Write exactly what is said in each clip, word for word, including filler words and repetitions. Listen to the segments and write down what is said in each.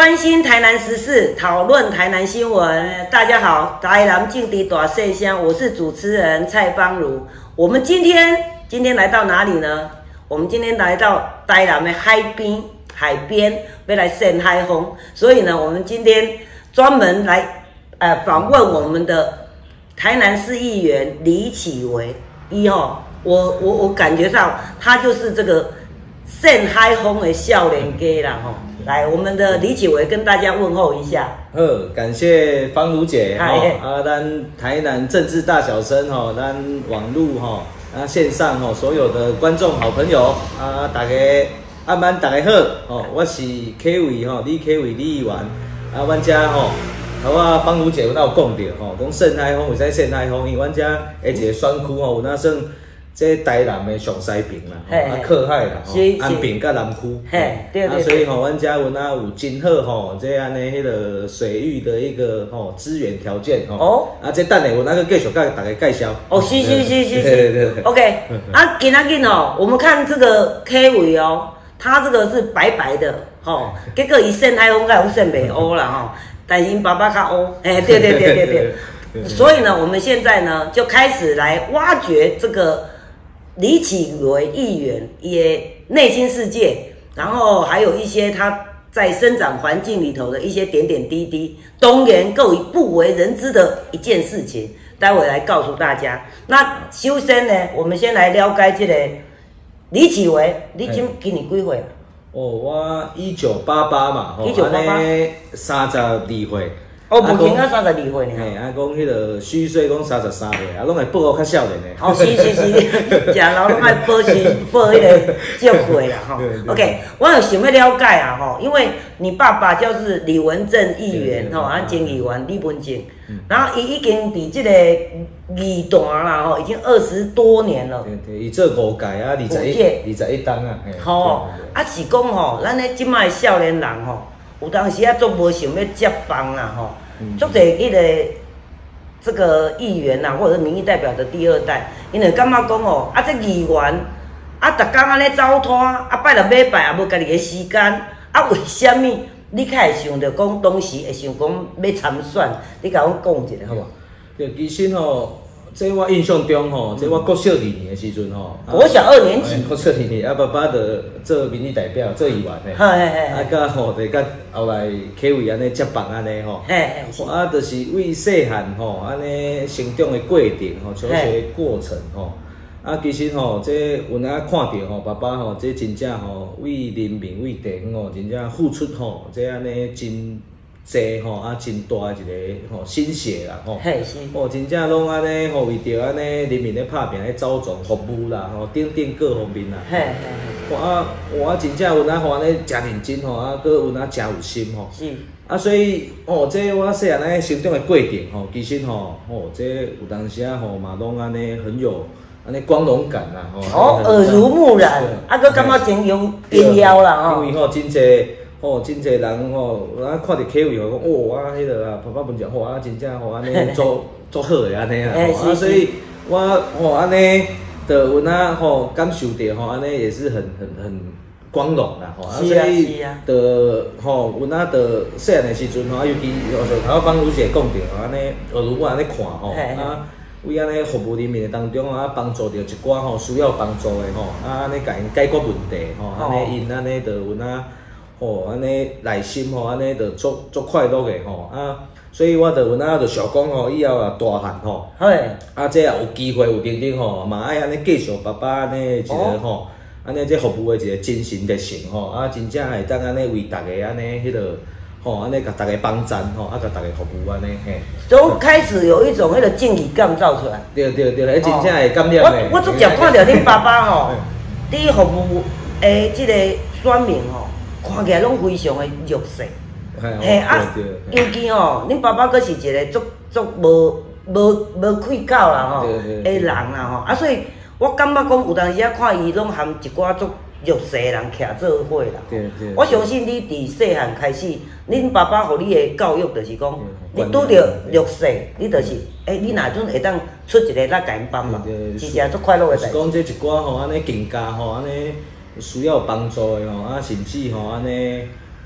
关心台南时事，讨论台南新闻。大家好，台南劲敌大细声，我是主持人蔡芳如。我们今天今天来到哪里呢？我们今天来到台南的海边，海边要来晒海风，所以呢，我们今天专门来呃访问我们的台南市议员李启维。一哦，我我我感觉到他就是这个晒海风的少年家啦吼。来，我们的李启维跟大家问候一下。 好，感谢芳如姐哈、哦，啊，咱台南政治大小声哈、哦，咱网路哈、哦，啊线上哈、哦，所有的观众好朋友啊，大家阿晚大家好哦，我是 K 伟哈，李 K 伟李议员啊，阮家吼，啊我芳如姐有那有讲到吼，讲晒海风，为啥晒海风？因为阮家的一个选区吼，有那算。这台南的上西边啦，啊靠海啦，安平甲南区，啊所以吼，阮遮有那有真好吼，这安尼迄个水域的一个吼资源条件吼，哦，啊这等下我那个继续甲大家介绍。 哦，是是是是是 ，OK， 啊，今仔日哦，我们看这个 K 位哦，他这个是白白的吼，结果伊晒海风甲有晒袂乌啦吼，但是因爸爸较乌，哎，对对对对对，所以呢，我们现在呢就开始来挖掘这个。李启维议员也内心世界，然后还有一些他在生长环境里头的一些点点滴滴，当然够不为人知的一件事情，待会来告诉大家。那首先呢，我们先来了解这个李启维，你今今年几岁了？ 哦，我一九八八嘛， 一九八八， 三十二岁。 哦，目前才三十二岁呢。 嘿，啊，讲迄个虚岁讲三十三岁，啊，拢会报我较少年的。 哦，是是是，食老拢爱报是报迄个少岁啦，吼。OK， 我有想要了解啊，吼，因为你爸爸就是李文正议员，吼，啊，前议员李文正，然后伊已经伫这个议坛啦，吼，已经二十多年了。 对对，伊做五届啊，二十一，二十一档啊。 吼，啊是讲吼，咱咧即摆少年人吼，有当时啊，足无想要接棒啦，吼。足侪迄个这个议员呐、啊，或者民意代表的第二代，因为感觉讲哦，啊这议员啊，逐工安尼走摊，啊拜六礼拜也无家己的时间，啊为虾米你较会想着讲当时会想讲要参选？你甲我讲一下好无？ 对，其实吼，这我印象中吼，这我国小二年的时阵吼， 国小二年级， 国小二年，啊爸爸的做民意代表，做议员的，啊甲吼，就甲后来 K 位安尼接棒安尼吼，啊，就是为细汉吼安尼成长的过程吼，求学的过程吼，啊其实吼，这有哪看到吼，爸爸吼，这真正吼为人民为地方吼，真正付出吼，这安尼真。济吼啊，真大一个吼心血啦吼，哦，真正拢安尼吼，为着安尼人民咧拍拼咧走总服务啦吼，等等各方面啦。嘿嘿嘿。啊，我真正有哪吼安尼诚认真吼，啊，佮有哪诚有心吼。是。啊，所以哦，这我细汉安尼成长的过程吼，其实吼，哦，这有当时啊吼嘛，拢安尼很有安尼光荣感啦吼。 哦，耳濡目染，啊，佮感觉真有必要啦吼。 因为吼真济。哦，真侪人吼，啊看着 K 位吼，讲哦，啊迄个啊，爸爸本讲吼，啊真正吼安尼做做好诶安尼啊，啊所以我吼安尼的有哪吼感受到吼安尼也是很很很光荣啦吼，啊所以的吼有哪的细汉诶时阵吼，啊尤其哦像头芳如姐讲着安尼，耳濡目染咧看吼，啊为安尼服务人民诶当中啊，帮助着一寡吼需要帮助诶吼，啊安尼甲因解决问题吼，安尼因安尼的有哪。哦，安尼内心吼，安尼就足足快乐的吼啊，所以我就有哪就想讲吼，以后啊大汉吼，啊这也有机会有等等吼，嘛爱安尼继续爸爸安尼一个吼，安尼这服务的一个精神热情吼，啊真正会当安尼为大家安尼迄个吼，安尼甲大家帮衬吼，啊甲大家服务安尼嘿。都开始有一种迄个正义感走出来。 对对对，迄真正会感染的。 我我足常看到恁爸爸吼，伫服务诶即个选民吼。看起来拢非常的弱势，嘿啊，尤其吼，恁爸爸阁是一个足足无无无愧疚啦吼，的人啦吼，啊，所以我感觉讲有当时啊看伊拢含一寡足弱势的人徛做伙啦。我相信你伫细汉开始，恁爸爸互你的教育就是讲，你拄着弱势，你就是诶，你哪阵会当出一个力甲因帮忙，是一件足快乐的代志。 讲这一寡吼，安尼更加吼，安尼。需要帮助的吼，啊，甚至吼安尼，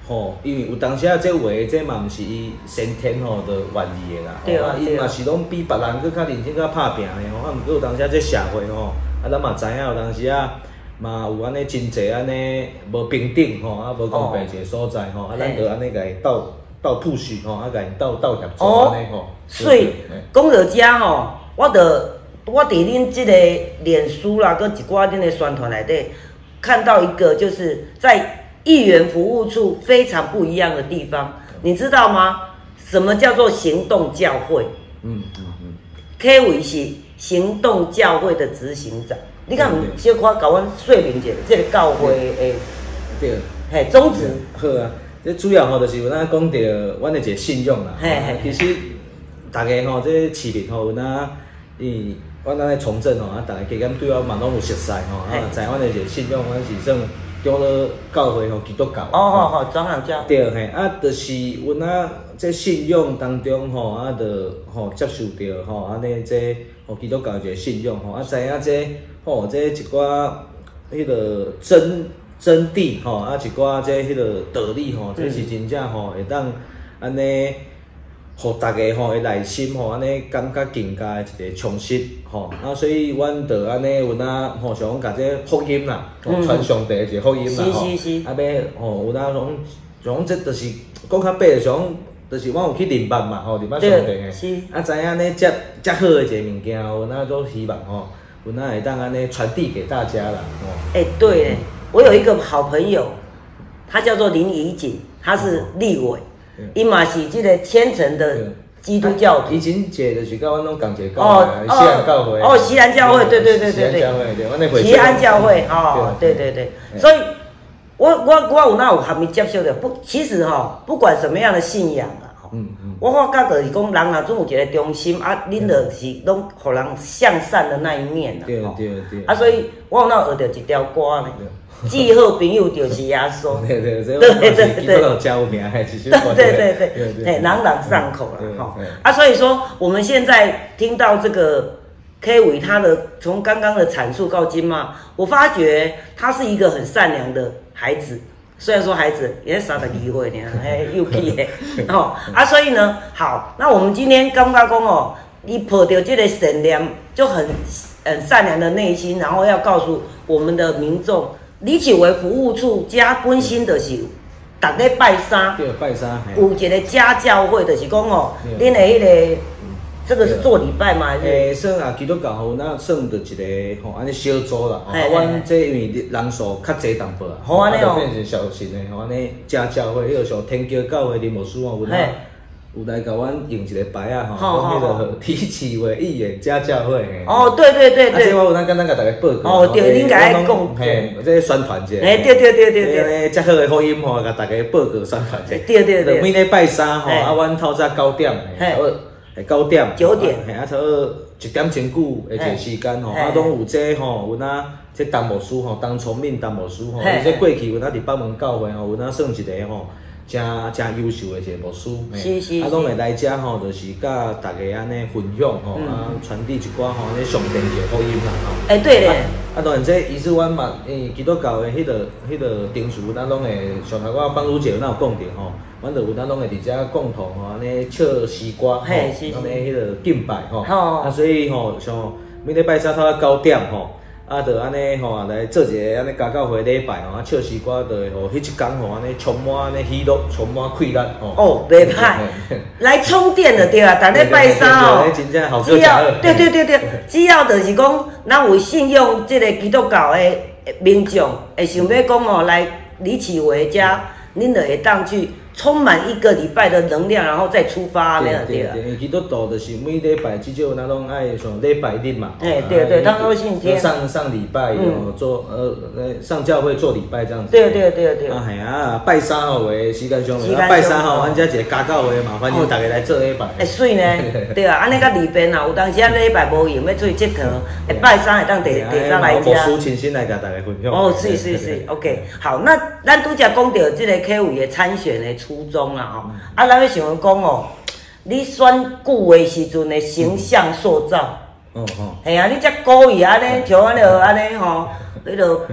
吼，因为有当时啊，这话这嘛毋是伊先天吼就愿意的啦。 对啊， 伊嘛是拢比别人佫较认真、较拍拼的吼。啊，毋过有当时啊，这社会吼，啊，咱嘛知影有当时啊，嘛有安尼真济安尼无平等吼，啊，无公平一个所在吼，啊，咱就安尼甲伊斗斗 push 吼，啊，甲伊斗斗协助安尼吼。 所以讲到遮吼，我着我伫恁即个脸书啦，搁一寡恁的宣传内底，看到一个就是在议员服务处非常不一样的地方，你知道吗？什么叫做行动教会？嗯嗯嗯 ，K 委是行动教会的执行长。你敢毋小可甲阮说明一下，这个教会的对， 嘿宗旨？ 好啊，这主要吼就是有咱讲到阮的一个信用啦。嘿嘿，其实大家吼这市民吼有咱伊。阮咱咧从政吼，啊，逐个加减对我嘛拢有熟悉吼，啊，知阮的一个信仰，阮是算中了教会吼基督教。 哦哦哦，转行教。 对嘿，啊，就是阮啊，这信仰当中吼，啊，着吼接受着吼，安尼这吼基督教一个信仰吼，啊，知影这吼这一寡迄个真真谛吼，啊，一寡这迄个道理吼，这是真正吼会当安尼。互大家吼的内心吼安尼感觉更加的一个充实吼，啊，所以阮着安尼有哪吼想讲甲这福音啦，传上帝的一个福音啦吼，啊要吼有哪种像讲这就是讲较白，像就是阮有去认捌嘛吼，认捌上帝的，啊知影呢遮遮好的一个物件，有哪种希望吼，有哪会当安尼传递给大家啦吼。 哎、欸，对嘞，我有一个好朋友，他叫做林怡景，他是立委。伊嘛是即个虔诚的基督教徒。 以前一个就是甲阮拢共一个教会，西安教会。 哦，西安教会，对对对对对。 西安教会，对，阮那会。 西安教会，哦，对对对。所以，我我我有哪有还没接受的？不，其实吼，不管什么样的信仰啊，嗯嗯，我发觉就是讲，人若总有一个中心啊，恁就是拢互人向善的那一面啦。 对对对。 啊，所以我有哪学着一条歌呢？最好朋友就是耶稣。 对对对，对对对对，都叫有名的，其实对对对对，哎，朗朗上口了哈。啊，所以说我们现在听到这个 K 委他的从刚刚的阐述到今嘛，我发觉他是一个很善良的孩子。虽然说孩子也是三十二岁呢，哎，幼气的哦啊，所以呢，好，那我们今天刚刚讲哦，你抱着这个善良，就很很善良的内心，然后要告诉我们的民众。李启为服务处加本身就是，逐个拜三， 对，拜三， 有一个家教会，就是讲哦，恁的迄个，这个是做礼拜嘛？ 诶，算啊，基督教吼，那算着一个吼，安尼小组啦。啊，阮这因为人数较济淡薄啊， 好安尼哦， 变成小型的，吼安尼家教会，迄个像天桥教会林牧师哦，有哪有来甲阮用一个牌啊，吼，讲迄个李启为议员家教会。 哦，对对对对。 啊，这我有哪简单甲大家报告。 哦，对，恁甲伊讲。 嘿，这宣传者。 哎，对对对对对。 安尼遮好的福音吼，甲大家报告宣传者。 对对对。 每礼拜三吼，啊，阮透早九点，差不多九点。 九点。 嘿，啊，差不多一点钟久的一个时间吼，啊，拢有这吼，有哪这陈牧师吼，陈崇敏陈牧师吼，伊这过去有哪伫北门教会吼，有哪算一个吼。真真优秀的一个牧师， 是是啊，拢会来遮吼，就是甲大家安尼分享吼，啊，传递一寡吼，安尼上帝一个福音啦吼。 哎，对咧。 啊，当然这伊是阮嘛，诶，基督教的迄个迄个定数，咱拢会上头我芳如姐有哪有讲着吼，阮就有咱拢会伫遮共同吼，安尼唱诗歌，吼，安尼迄个敬拜吼。啊，所以吼，像每礼拜三透早九点吼。啊，就安尼吼，来做一个安尼家教会礼拜吼，啊，唱诗歌就会吼，迄一天吼，安尼充满安尼喜乐，充满快乐吼。 哦，袂歹，来充电的对啊，逐礼拜三哦，只要对对对对，只要就是讲，咱有信用即个基督教的民众，会想要讲哦，来李启为家，恁就会当去。充满一个礼拜的能量，然后再出发，那样对啊。 对，基督徒就是每礼拜至少咱拢爱上礼拜日嘛。 哎，对对，他们都信天。 上上礼拜有做呃上教会做礼拜这样子。 对对对对。 啊系啊，拜三号为时间上，啊拜三号，阮遮一个家教会嘛，欢迎大家来做礼拜。 会水呢，对啊，安尼较利便啊，有当时啊礼拜无闲要出去佚佗，会拜三会当第第三来遮。 牧师亲身来甲大家分享。 哦，是是是 ，OK， 好，那咱拄则讲到即个 K 委的参选的。初衷啦吼，啊，咱要想讲哦，你选举的时阵的形象塑造，哦哦，系啊，你遮故意安尼，像安尼安尼吼，迄落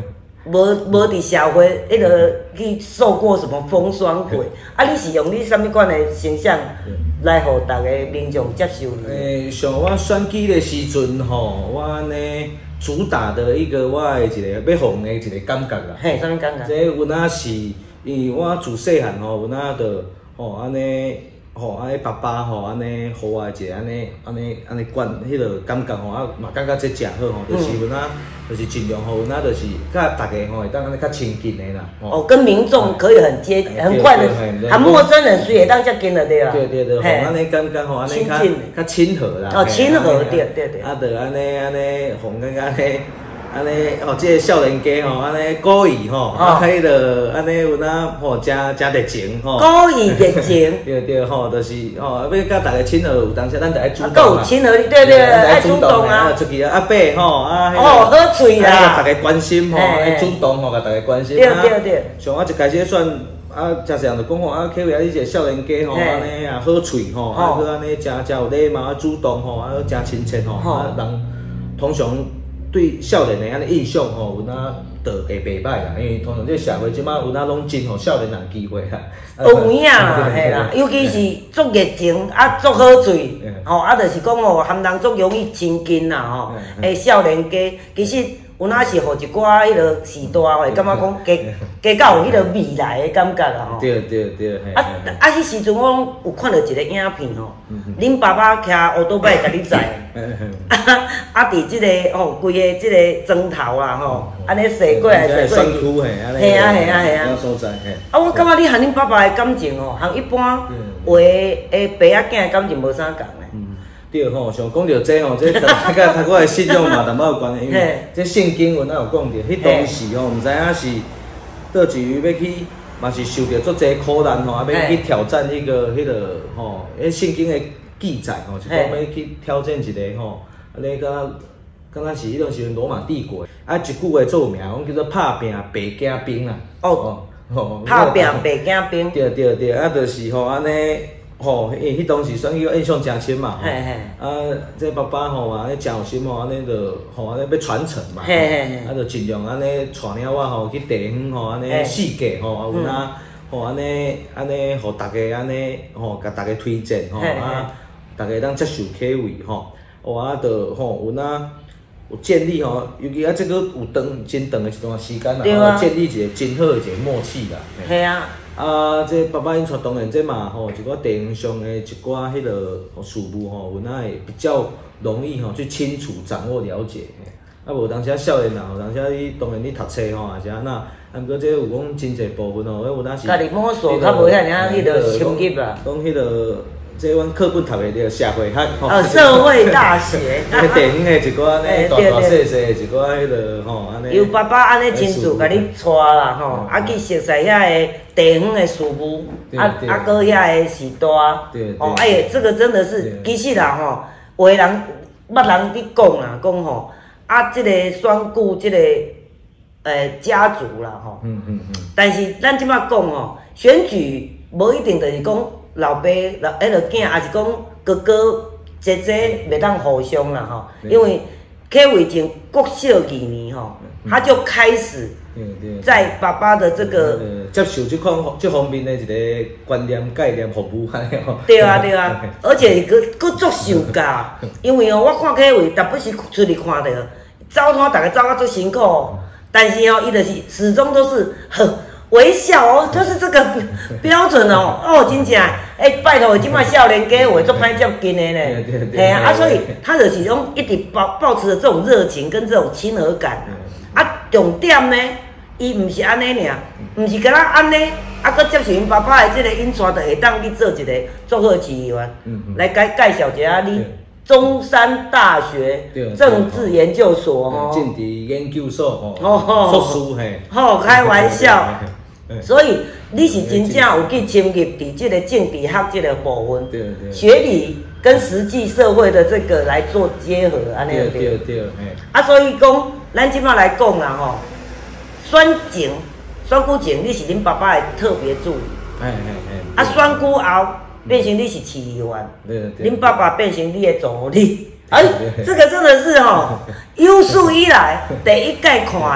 无无伫社会迄个去受过什么风霜过，啊，你是用你啥物款的形象来互逐个民众接受你？ 诶，像我选举的时阵吼，我安尼主打的一个我的一个要互的一个感觉啦。 嘿，啥物感觉？ 这阮仔是，因为我自细汉吼，阮仔着吼安尼。吼，安尼爸爸吼，安尼互我一个安尼安尼安尼管迄个感觉吼，啊嘛感觉这诚好吼，就是阮仔，就是尽量互阮仔，就是甲大家吼会当安尼较亲近的啦。 哦，跟民众可以很接很快的，和陌生人谁也当接近了对啦。 对对对，互安尼感觉吼，安尼较较亲和啦。 哦，亲和对对对。 啊，着安尼安尼，互感觉安尼。安尼哦，即个少年家吼，安尼故意吼，啊，迄个安尼有哪吼，真真热情吼。 故意热情。 对对吼，就是吼，要甲大家亲和，有当时咱着爱主动啊。有亲和，对对，爱主动啊。 出去啊，阿伯吼啊， 哦，好嘴啦。 大家关心吼，爱主动吼，甲大家关心。 对对对。 像我一开始选啊，诚侪人就讲吼，啊，客户啊，你一个少年家吼，安尼啊，好嘴吼，啊，佮安尼真真有礼貌，啊，主动吼，啊，真亲切吼，啊，人通常。对少年的安尼印象吼，有哪就会袂歹啦，因为通常这社会即摆有哪拢真互少年人机会啦。 有影啦，嘿啦，尤其是足热情啊，足好嘴，吼啊，就是讲吼，含人足容易亲近啦，吼。诶，少年家其实有哪是互一寡迄个时代会感觉讲加加较有迄个未来的感觉啦，吼。 对对对。 啊啊！迄时阵我有看到一个影片吼，恁爸爸骑乌多摆甲你载。啊！啊！伫即个吼，规个即个砖头啦吼，安尼踅过来踅过去，嘿啊嘿啊嘿啊！啊！我感觉你和恁爸爸的感情吼，和一般话的爸仔囝的感情无啥共嘞。 对吼，像讲到这吼，这甲头我的信用嘛淡薄有关系，因为这圣经阮也有讲着，迄当时吼，毋知影是倒一位要去，嘛是受着足侪苦难吼，啊要去挑战迄个迄个吼，迄圣经的。记载吼，是讲要去挑战一个吼，安尼个，敢若是迄阵时阵罗马帝国，啊一句话做有名，讲叫做拍拼白惊兵啦。 哦，吼，拍拼白惊兵。 对对对，啊，就是吼安尼，吼，迄迄当时选举印象真深嘛。嘿嘿。啊，这爸爸吼安尼真有心吼，安尼就吼安尼要传承嘛。嘿嘿嘿。啊，就尽量安尼带领我吼去地方吼，安尼世界吼，啊有哪吼安尼安尼，互大家安尼吼，甲大家推荐吼啊。大家当接受客位吼，哦啊，就吼有哪有建立吼，尤其啊，这个有长真长的一段时间啦，建立一个真好的一个默契啦。 系啊。 啊，这爸爸因带当然这嘛吼，一寡地方上的一寡迄个事务吼，有哪会比较容易吼去清楚掌握了解。啊，无当时啊少年人吼，当时啊你当然你读册吼，也是安那，啊，毋过这有讲真侪部分吼，有哪是。 家己摸索，较无遐尔迄个深入啦。 讲迄个。这阮课本读的着社会学， 哦，社会大学。 迄地方的一寡呢，大大细细一寡迄个吼，安尼。 由爸爸安尼亲自甲你带啦吼，啊去熟悉遐个地方的事务，啊啊搁遐个时代，哦，哎，这个真的是，其实啦吼，有的人捌人伫讲啦，讲吼，啊，这个选举这个诶家族啦吼，嗯嗯嗯。但是咱即摆讲吼，选举无一定就是讲。老爸、老迄个囝，也是讲哥哥、姐姐袂当互相啦吼，因为客为前国小几年吼，他就开始在爸爸的这个接受这款这方面的一个观念、概念、服务安尼吼。 对啊对啊，而且佮佮足受教，因为哦，我看客为逐不是出去看着，走摊大家走啊足辛苦，但是哦，伊就是始终都是很。微笑哦，就是这个标准哦，哦，真正，哎、欸，拜托，即摆少年家话做歹接近的呢，嘿啊，啊，所以他就是种一直保保持着这种热情跟这种亲和感，啊，重点呢，伊毋是安尼尔，毋是敢若安尼，啊，佮接受因爸爸的这个引传，就会当去做一个做好议员，来介介绍一下你中山大学政治研究所哦， 政治研究所哦，硕士嘿， 吼，开玩笑。所以你是真正有去深入伫这个政治学这个部分，学理跟实际社会的这个来做结合，安尼对对对。 啊，所以讲，咱即摆来讲啦吼，选前、选举前你是恁爸爸的特别助理，哎哎哎。啊，选举后变成你是市议员，恁爸爸变成你的助理，哎，这个真的是吼，有史以来第一届看的。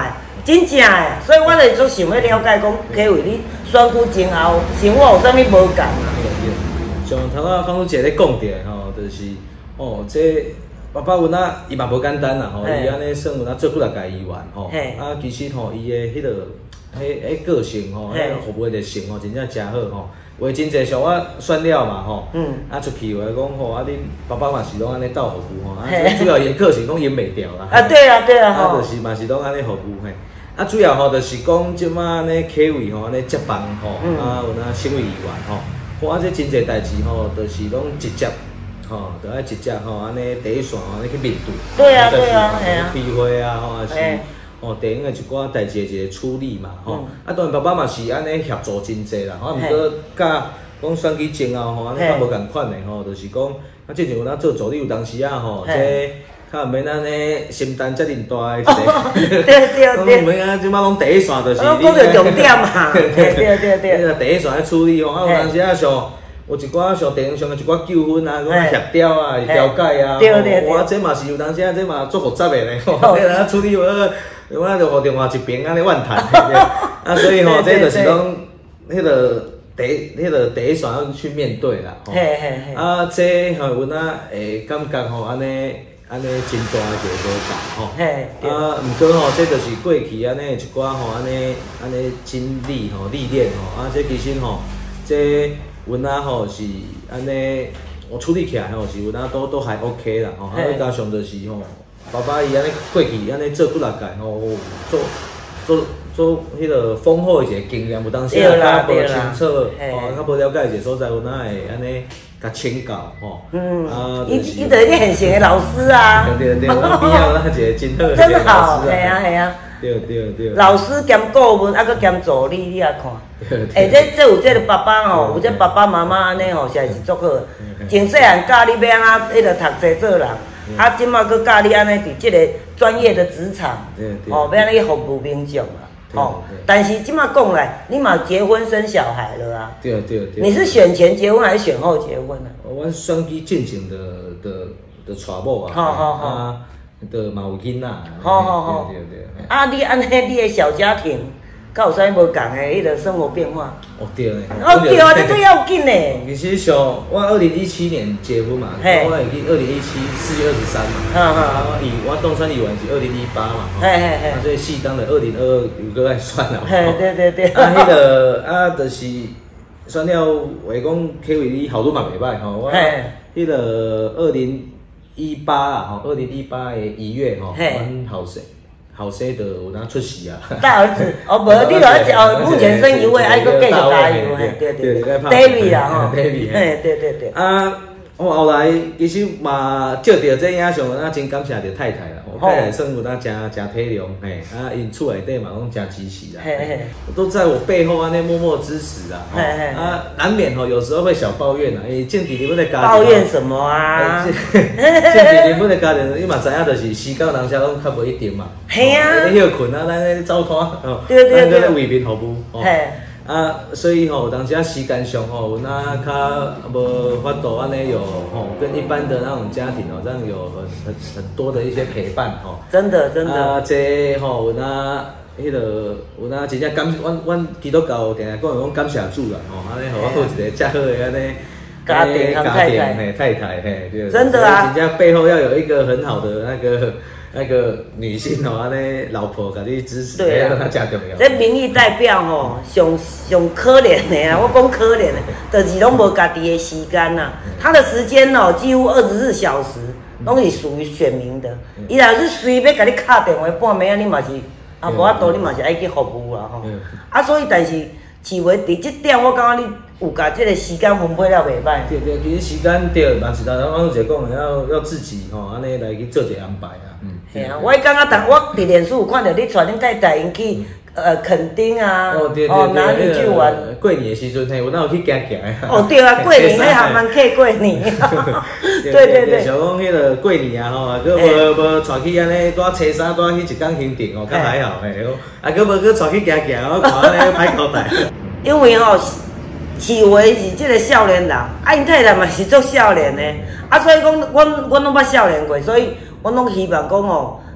真正诶，所以我就足想要了解讲，K 位你选举前后，生活有啥物无共啊？ 像头仔方主席咧讲着吼，就是哦，这爸爸阮仔伊嘛无简单啦吼，伊安尼算阮仔做几六届议员吼，啊，其实吼伊诶迄个迄迄个性吼，迄服务诶性吼，真正诚好吼。话真济像我选了嘛吼，啊出去话讲吼，啊恁爸爸嘛是拢安尼斗服务吼，啊主要伊个性讲演袂掉啦。 啊对啊对啊吼，啊就是嘛是拢安尼服务嘿。啊，主要吼就是讲即摆安尼 K 位吼安尼接棒吼，啊有哪省委议员吼。我这真侪代志吼，就是拢直接吼，就爱直接吼，安尼第一线安尼去面对。 对啊，对啊，系啊。 开会啊，吼，也是吼地方的一寡代志的一个处理嘛，吼。啊，当然爸爸嘛是安尼协助真侪啦，吼。毋过甲讲选举前后吼，安尼较无共款的吼，就是讲啊，之前有咱做助理有当时啊吼，这较毋免安尼心担遮尔大的一个。对对对。毋免啊，即摆讲第一线就是你。 讲着重点嘛。对对对对。 你着第一线来处理吼，啊有当时啊像。有一寡像地方上的一寡纠纷啊，讲协调啊、调解啊，我这嘛是有当时啊，这嘛足复杂的咧，吼，这咱处理我，我着互电话一边安尼怨叹，啊，所以吼，这就是讲，迄个第，迄个第一线要去面对啦，吼，啊，这吼阮仔会感觉吼，安尼安尼真大一个无同吼，啊，毋过吼，这就是过去安尼一寡吼，安尼安尼经历吼、历练吼，啊，这其实吼，这。阮仔吼是安尼，我处理起来吼是阮仔都都还 OK 啦吼，啊再加上就是吼，爸爸伊安尼过去安尼做几六届吼，做做做迄个丰富一个经验，有当时啊较无清楚，吼较无了解一个所在，阮仔会安尼甲请教吼。嗯，啊，伊伊着一个现成的老师啊。 对对对，边仔有咱一个真好真好，系啊系啊。 对对对。 老师兼顾问，啊，佮兼助理，你也看。哎，这这有这个爸爸吼，有这爸爸妈妈安尼吼，实在是足好。从细汉教你要安怎，迄个读册做人，啊，即马佮教你安尼伫这个专业的职场，哦，要安尼服务民众啊，哦。但是即马讲来，你嘛结婚生小孩了啊？ 对对对。 你是选前结婚还是选后结婚啊？ 我选举进前的的的娶某啊，啊，的嘛有囡仔。 好好好。对对对。啊，你安尼你的小家庭？甲有啥物无共的迄个生活变化？ 哦对嘞， 哦对啊，这最要紧嘞。 其实像我二零一七年结婚嘛，我已经二零一七四月二十三嘛，啊，以我当选议员是二零一八嘛，嘿嘿嘿，啊，所以四当的二零二二有个爱算啦， 嘿对对对， 啊，迄个啊，就是选了话讲 K 位你效率嘛袂歹吼，我迄个二零一八啊，吼，二零一八的一月吼，阮后生。后生就有当出世啊！ 大儿子哦，无你落去哦，目前生一位，还佫继续加油，嘿，对对对 ，David 啦吼，David，嘿，对对对。啊， 我后来其实嘛照着这影像，我真感谢着太太啦，我太太算有当真真体谅，嘿，啊，因厝内底嘛拢真支持啦，嘿嘿，都在我背后安尼默默支持啦，嘿嘿，啊，难免吼有时候会小抱怨啦，因为见弟弟们的家庭。 抱怨什么啊？ 见弟弟们的家庭，你嘛知影就是时间人家拢较无一定嘛。 嘿啊！ 你休困啊，咱咧走摊，哦， 对对对， 咱咧为民服务，哦，啊，所以吼，当时啊时间上吼，阮啊较无法度安尼有吼，跟一般的那种家庭哦，这样有很很很多的一些陪伴吼。 真的真的。 啊，这吼，阮啊，迄个阮啊真正感，阮阮基督教定定讲讲感谢主啦，吼，安尼互我好一个遮好的安尼。 家庭家庭嘿太太嘿，对。 真的啊。 真正背后要有一个很好的那个。那个女性吼，安尼老婆甲你支持，对啊，真重要。 这民意代表吼，上上可怜的啊，我讲可怜的，就是拢无家己的时间呐。他的时间哦，几乎二十四小时拢是属于选民的。伊若是随便甲你敲电话半暝啊，你嘛是啊，无法度，你嘛是爱去服务啦吼。啊，所以但是市委伫这点，我感觉你有甲这个时间分配了袂歹。 对对，其实时间对，嘛是咱咱就讲要要自己吼，安尼来去做一个安排啊。嗯， 系啊，我感觉当我伫脸书有看到你带恁太太因去呃垦丁啊， 哦对对对， 哪里去玩？ 过年的时阵，嘿，我哪有去行行啊？哦对啊，过年迄还蛮客过年。对对对， 像讲迄个过年啊吼，佮无无带去安尼，带车衫带去一港行程哦，较还好嘿。啊，佮无佮带去行行，我看安尼歹交代。因为吼。市委是即个少年人，啊因太太嘛是做少年的，啊所以讲，阮阮拢捌少年过，所以阮拢希望讲吼，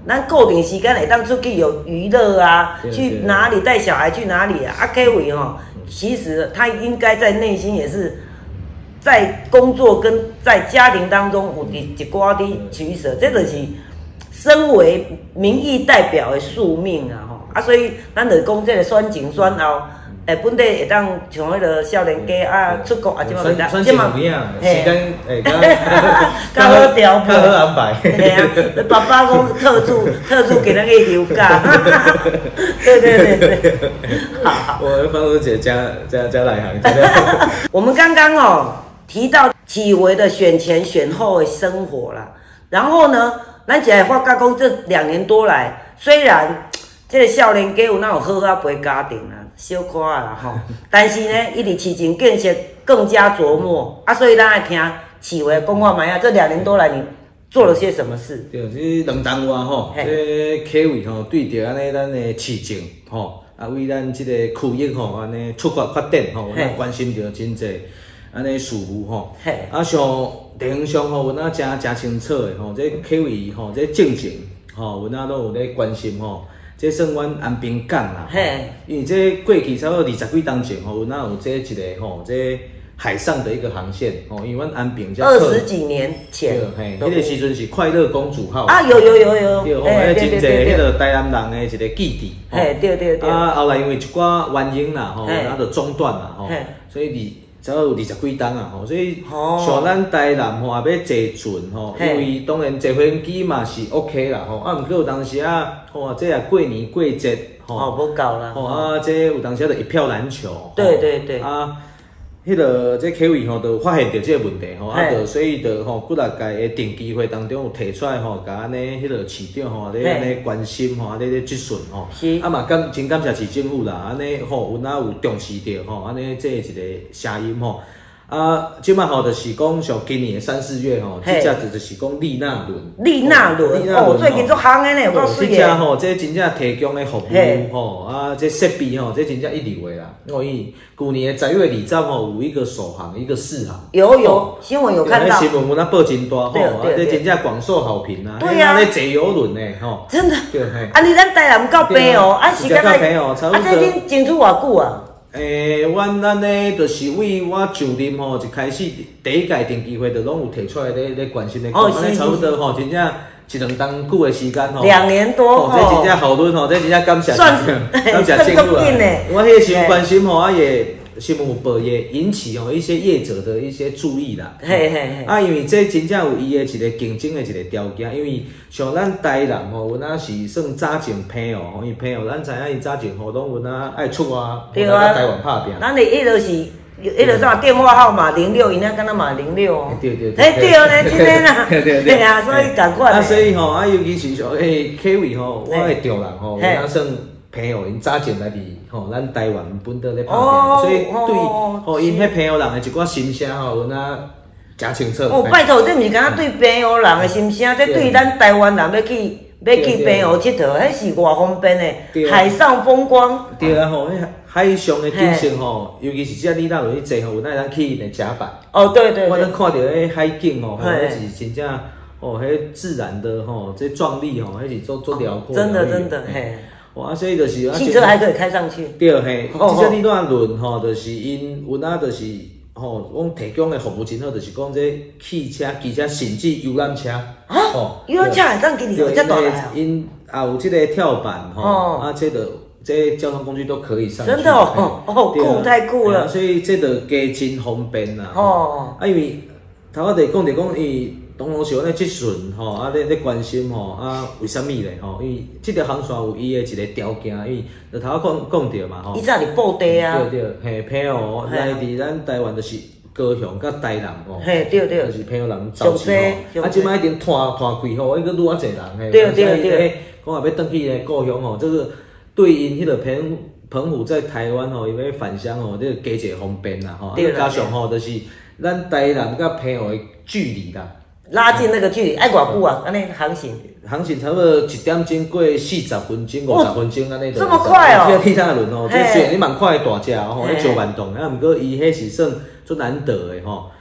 咱固定时间会当出去有娱乐啊，去哪里带小孩去哪里啊？啊 ，K 伟哈，其实他应该在内心也是在工作跟在家庭当中有一一寡的取舍，这就是身为民意代表的宿命啊！吼啊，所以咱就讲这个选前选后。诶，本地会当像迄个少年家啊，出国啊，即嘛袂当， 即嘛时间诶， 较好调配， 较好安排。 嘿啊，爸爸讲特助，特助给那个休假。对对对对，好。 我方如姐加加加来行。 我们刚刚哦提到启维的选前选后的生活啦，然后呢，咱只发觉讲这两年多来，虽然这个少年家有哪有好好陪家庭啊。小可啦吼，但是呢，伊伫市情建设更加琢磨啊，所以咱来听启维讲话嘛呀。这两年多来，你做了些什么事？ 对，这两单外吼，这 K 位吼对着安尼咱的市情吼，啊为咱这个区域吼安尼出发发展吼，咱关心着真济安尼事务吼。啊像地方上吼，阮啊真真清楚的吼，这 K 位吼这政情吼，阮啊都有咧关心吼。这算阮安平港啦，因为这过去差不多二十几年前吼，有哪有这一个吼，这海上的一个航线吼，因为阮安平二十几年前， 嘿，迄个时阵是快乐公主号啊，有有有有， 对，迄真济迄个台南人的一个基地， 嘿，对对对， 啊，后来因为一寡原因啦吼，然后就中断啦吼，所以二。差不多有二十几档啊，吼，所以像咱台南吼也要坐船吼，因为当然坐飞机嘛是 OK 啦，吼，啊，毋过有当时啊，吼，这也过年过节， 吼，无够啦， 吼啊，这有当时就一票难求， 对对对， 啊，迄个这 K 位吼，就发现到这个问题吼，啊，就所以就吼，几大届的定期会当中有提出来吼，甲安尼迄个市长吼，咧安尼关心吼，咧咧质询吼，啊嘛感真感谢市政府啦，安尼吼，阮也有重视着吼，安尼这一个声音吼。啊，即摆吼就是讲像今年三四月吼，即只就就是讲丽娜轮。 丽娜轮，哦，最近足夯的呢，有够水的。 即只吼，这真正提供的服务吼，啊，这设备吼，这真正一流的啦。因为去年的十月二十吼，有一个首航，一个试航。 有有新闻有看到。 新闻我那报真大吼，啊，这真正广受好评啊。 对呀。 那坐游轮呢，吼。 真的。 对。 啊，你咱台南到北哦，啊是干那？啊，这恁进出偌久啊？ 诶，阮安尼就是为我上任吼一开始第一届定期会，就拢有提出来咧咧关心咧讲，安尼差不多吼，真正一两当久的时间吼。 两年多吼。 这真正好润吼，这真正感谢， 感谢政府啊！我迄个时关心吼，啊也新闻有报也引起吼一些业者的一些注意啦。 嘿嘿嘿。 啊，因为这真正有伊的一个竞争的一个条件，因为像咱台南吼，阮啊是算早前朋友吼，因为朋友咱知影伊早前吼拢阮啊爱出啊，对啊，台湾拍拼。 咱的迄个是，迄个啥电话号码零六，因那敢若嘛零六哦。 对对对。哎对呢，真的啦。对对对。对啊，所以赶快。 啊，所以吼啊，尤其是像诶 K 位吼，我的丈人吼，阮啊算朋友，因早前来伫吼咱台湾本地咧拍拼，所以对吼因迄朋友人的一寡心声吼，阮啊。真清楚。 哦，拜托，这毋是敢若对朋友人的心声，这对咱台湾人要去要去朋友佚佗，迄是偌方便的，海上风光。 对啊，吼，迄海上的景色吼，尤其是只你那落去坐吼，有那咱去的甲板。 哦，对对。 我咱看到迄海景吼，迄是真正哦，迄自然的吼，这壮丽吼，迄是做做辽阔。 真的真的，嘿。 哇，所以就是。 汽车还可以开上去。 对嘿，即只你那轮吼，就是因阮啊，就是。吼，阮提供的服务真好，就是讲这汽车、机车甚至游览车。 啊，游览车会当给你有遮大来啊？ 因也有这个跳板吼，啊，这个这交通工具都可以上去。 真的哦，哦，酷太酷了。 所以这个加真方便啦。 哦。啊， 因为头仔伫讲着讲伊。拢拢是安尼质询吼，啊咧咧关心吼，啊为虾米咧吼？因为即条航线有伊的一个条件，因为就头仔讲讲着嘛吼。 伊早伫布袋啊。 对对，嘿，朋友来伫咱台湾就是高雄甲台南吼。 嘿，对对。 就是朋友人走势吼，啊，即摆已经拖拖开吼，伊个愈啊侪人嘿。 对对对。 讲也要转去咧故乡吼，这个对因迄个澎澎湖在台湾吼，因为返乡吼，这个加一个方便啦吼。对。加上吼，就是咱台南甲朋友的距离啦。 拉近那个距离，爱偌久啊？安尼航行， 航行差不多一点钟过四十分钟、五十分钟安尼。 这么快哦！ 这踢他轮哦，这虽然你蛮快的大只吼，咧九万吨，啊，不过伊迄是算足难得的吼。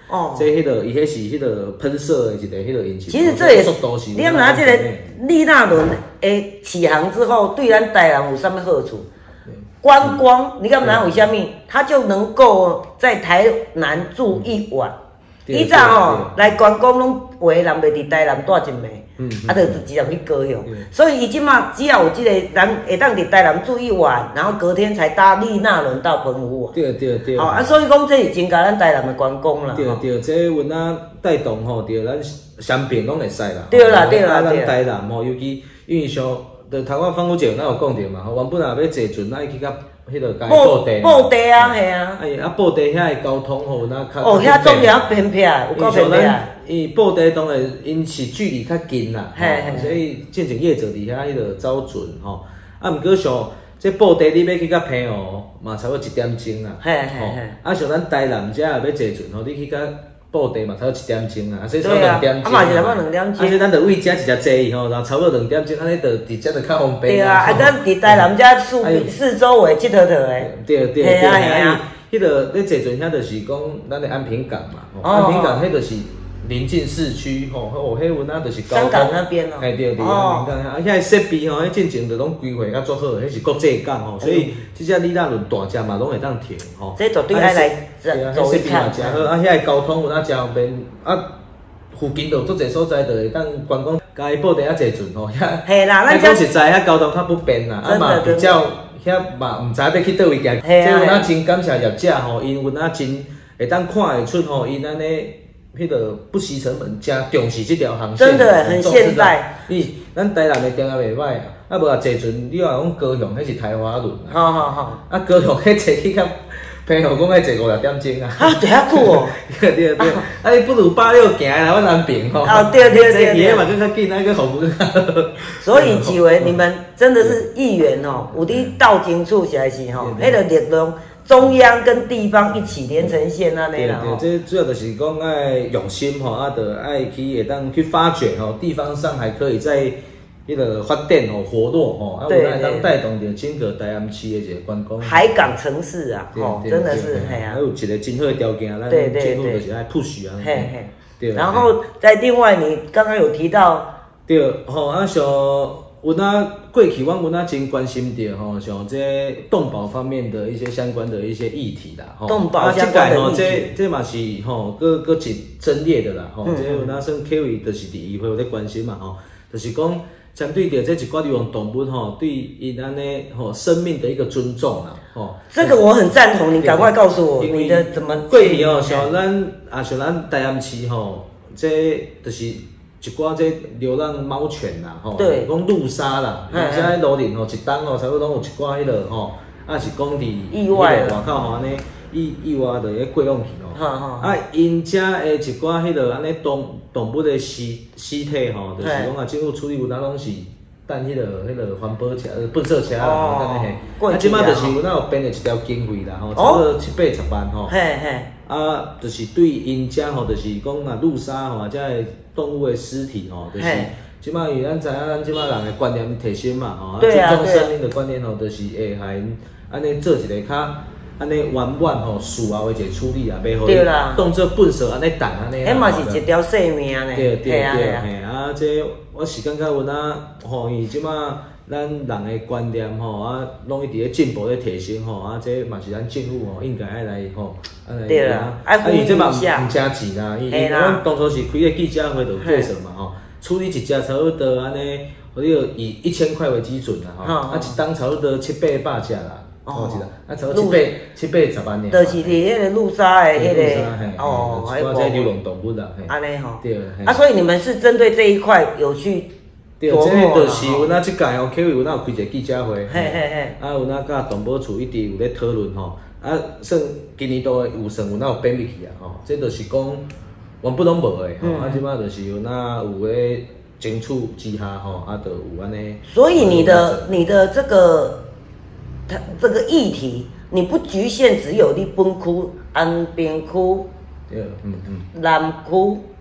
哦， 这迄个伊迄是迄个喷射的一个迄个引擎。 其实这也速度是， 你要拿这个利纳轮诶起航之后，对咱台南有什么好处？观光，你敢知为什么？它就能够在台南住一晚。以前吼来观光拢有的人袂伫台南住一暝，啊，就直接去高雄。所以伊即马只要有即个人会当伫台南住一晚，然后隔天才搭利纳轮到澎湖。 对对对。 好啊，所以讲这是增加咱台南的观光啦。 对对，这阮仔带动吼，对咱商品拢会使啦。 对啦对啦对啦。咱台南吼，尤其因为像，就头我芳姑姐咱有讲着嘛，吼，原本若要坐船，爱去甲。迄个该布地， 布地啊，系啊。 哎，啊布地遐个交通吼，那较哦，遐当然偏僻，有够偏僻。 伊布地当然因是距离较近啦，所以进前业者伫遐迄个招船吼。啊，毋过像这布地你要去甲平湖嘛，差不多一点钟啦。 嘿嘿嘿。 啊，像咱台南遮也要坐船吼，你去甲布地嘛，差不多一点钟啊，所以差不多两点钟。 啊嘛是差不多两点钟。 啊，所以咱着为遮直接坐伊吼，然后差不多两点钟，安尼着伫遮着较方便。 对啊，啊，咱伫台南遮四四周围佚佗佗诶。 对对对，啊啊。迄个你坐船遐就是讲咱的安平港嘛，安平港迄就是临近市区吼，哦，迄阮啊就是香港那边哦。 哎对对，安平港遐，啊遐设备吼，迄进前就拢规划较足好，迄是国际港吼，所以即只李大轮大只嘛拢会当停吼。 这绝对爱来走一趟。 嘛真好，啊遐个交通有哪真方便，啊附近就足侪所在就会当观光，甲伊布地啊坐船吼，遐。 嘿啦， 咱讲实在遐交通较不便啦，啊嘛比较。遐嘛毋知要去倒位行，即阮仔真感谢业者吼，因阮仔真会当看会出吼，因安尼迄个不惜成本加重视即条航线， 真的很现代。 咦，咱台南的定也袂歹啊，啊无啊坐船，你若讲高雄，迄是台华轮。 好好好。 啊高雄迄坐去较平湖讲爱坐五六点钟啊。 啊，坐遐久哦。 对对对，啊你不如八六行来阮南平吼。 哦，对对对对。 坐嘛更较紧，那个服务更较好。 所以几位你们真的是议员哦，有伫到精处实在是吼，迄个力量中央跟地方一起连成线安尼啦。 对对，这主要就是讲爱用心吼，啊，得爱去会当去发掘吼，地方上还可以在迄个发展吼活络吼，啊，有来当带动着整个台南市的一个观光。 海港城市啊，吼，真的是嘿啊。 还有一个真好的条件，咱政府就是爱 push 啊。 嘿嘿。对。然后在另外，你刚刚有提到。 对，吼啊像。阮仔过去，阮阮仔真关心着吼，像这动保方面的一些相关的一些议题啦，吼。 动保相关的议题。 这这嘛是吼，各各一争列的啦，吼。这阮仔算 K 位，就是伫议会有在关心嘛，吼。就是讲针对着这一寡流浪动物吼，对因安尼吼生命的一个尊重啦，吼。 这个我很赞同，你赶快告诉我你的怎么。 过去吼，像咱啊像咱台南市吼，这就是。一寡这流浪猫犬啦，吼，讲路杀啦，而且喺路顶吼，一档吼，差不多拢有一寡迄落吼，啊是讲伫意外外口吼安尼意意外的迄过往去吼，啊因遮的一寡迄落安尼动动物的尸尸体吼，就是讲啊政府处理有哪拢是等迄落迄落环保车、粪扫车啦，等等嘿，啊即摆就是有哪有编了一条经费啦，吼，差不多七八十万吼， 嘿嘿， 啊就是对因遮吼，就是讲啊路杀吼，遮个。动物的尸体吼，就是即摆因为咱知影，咱即摆人的观念提升嘛，吼，啊尊重生命的观念吼，就是会互因安尼做一个较安尼圆满吼，事后的一个处理啊，袂互伊当做粪扫安尼等安尼。 迄嘛是一条性命呢。 对对对，嘿啊，这我是感觉阮仔吼，伊即摆咱人的观念吼啊，拢一直咧进步咧提升吼，啊，这嘛是咱政府吼应该爱来吼。 对啦，爱呼吁一下。 唔加钱啦，因为阮当初是开个记者会就介绍嘛吼，处理一只差不多安尼，我有以一千块为基准啦吼，啊一档差不多七八百只啦，哦，一啦，啊差不多七八七八十万年。 就是伫迄个路杀的迄个哦，我这流浪动物啦， 安尼吼。 对。 啊，所以你们是针对这一块有去对，这就是阮仔即届吼，客户阮仔有开一个记者会， 嘿嘿嘿， 啊，阮仔甲动保处一直有咧讨论吼。啊，算今年度有算有哪有变入去啊？吼，这就是讲原本拢无诶，吼，啊，即摆就是有哪有诶争取之下吼，啊，就有安尼。 所以你的你的这个，它这个议题，你不局限只有你本区、安平区、 对，嗯嗯， 南区、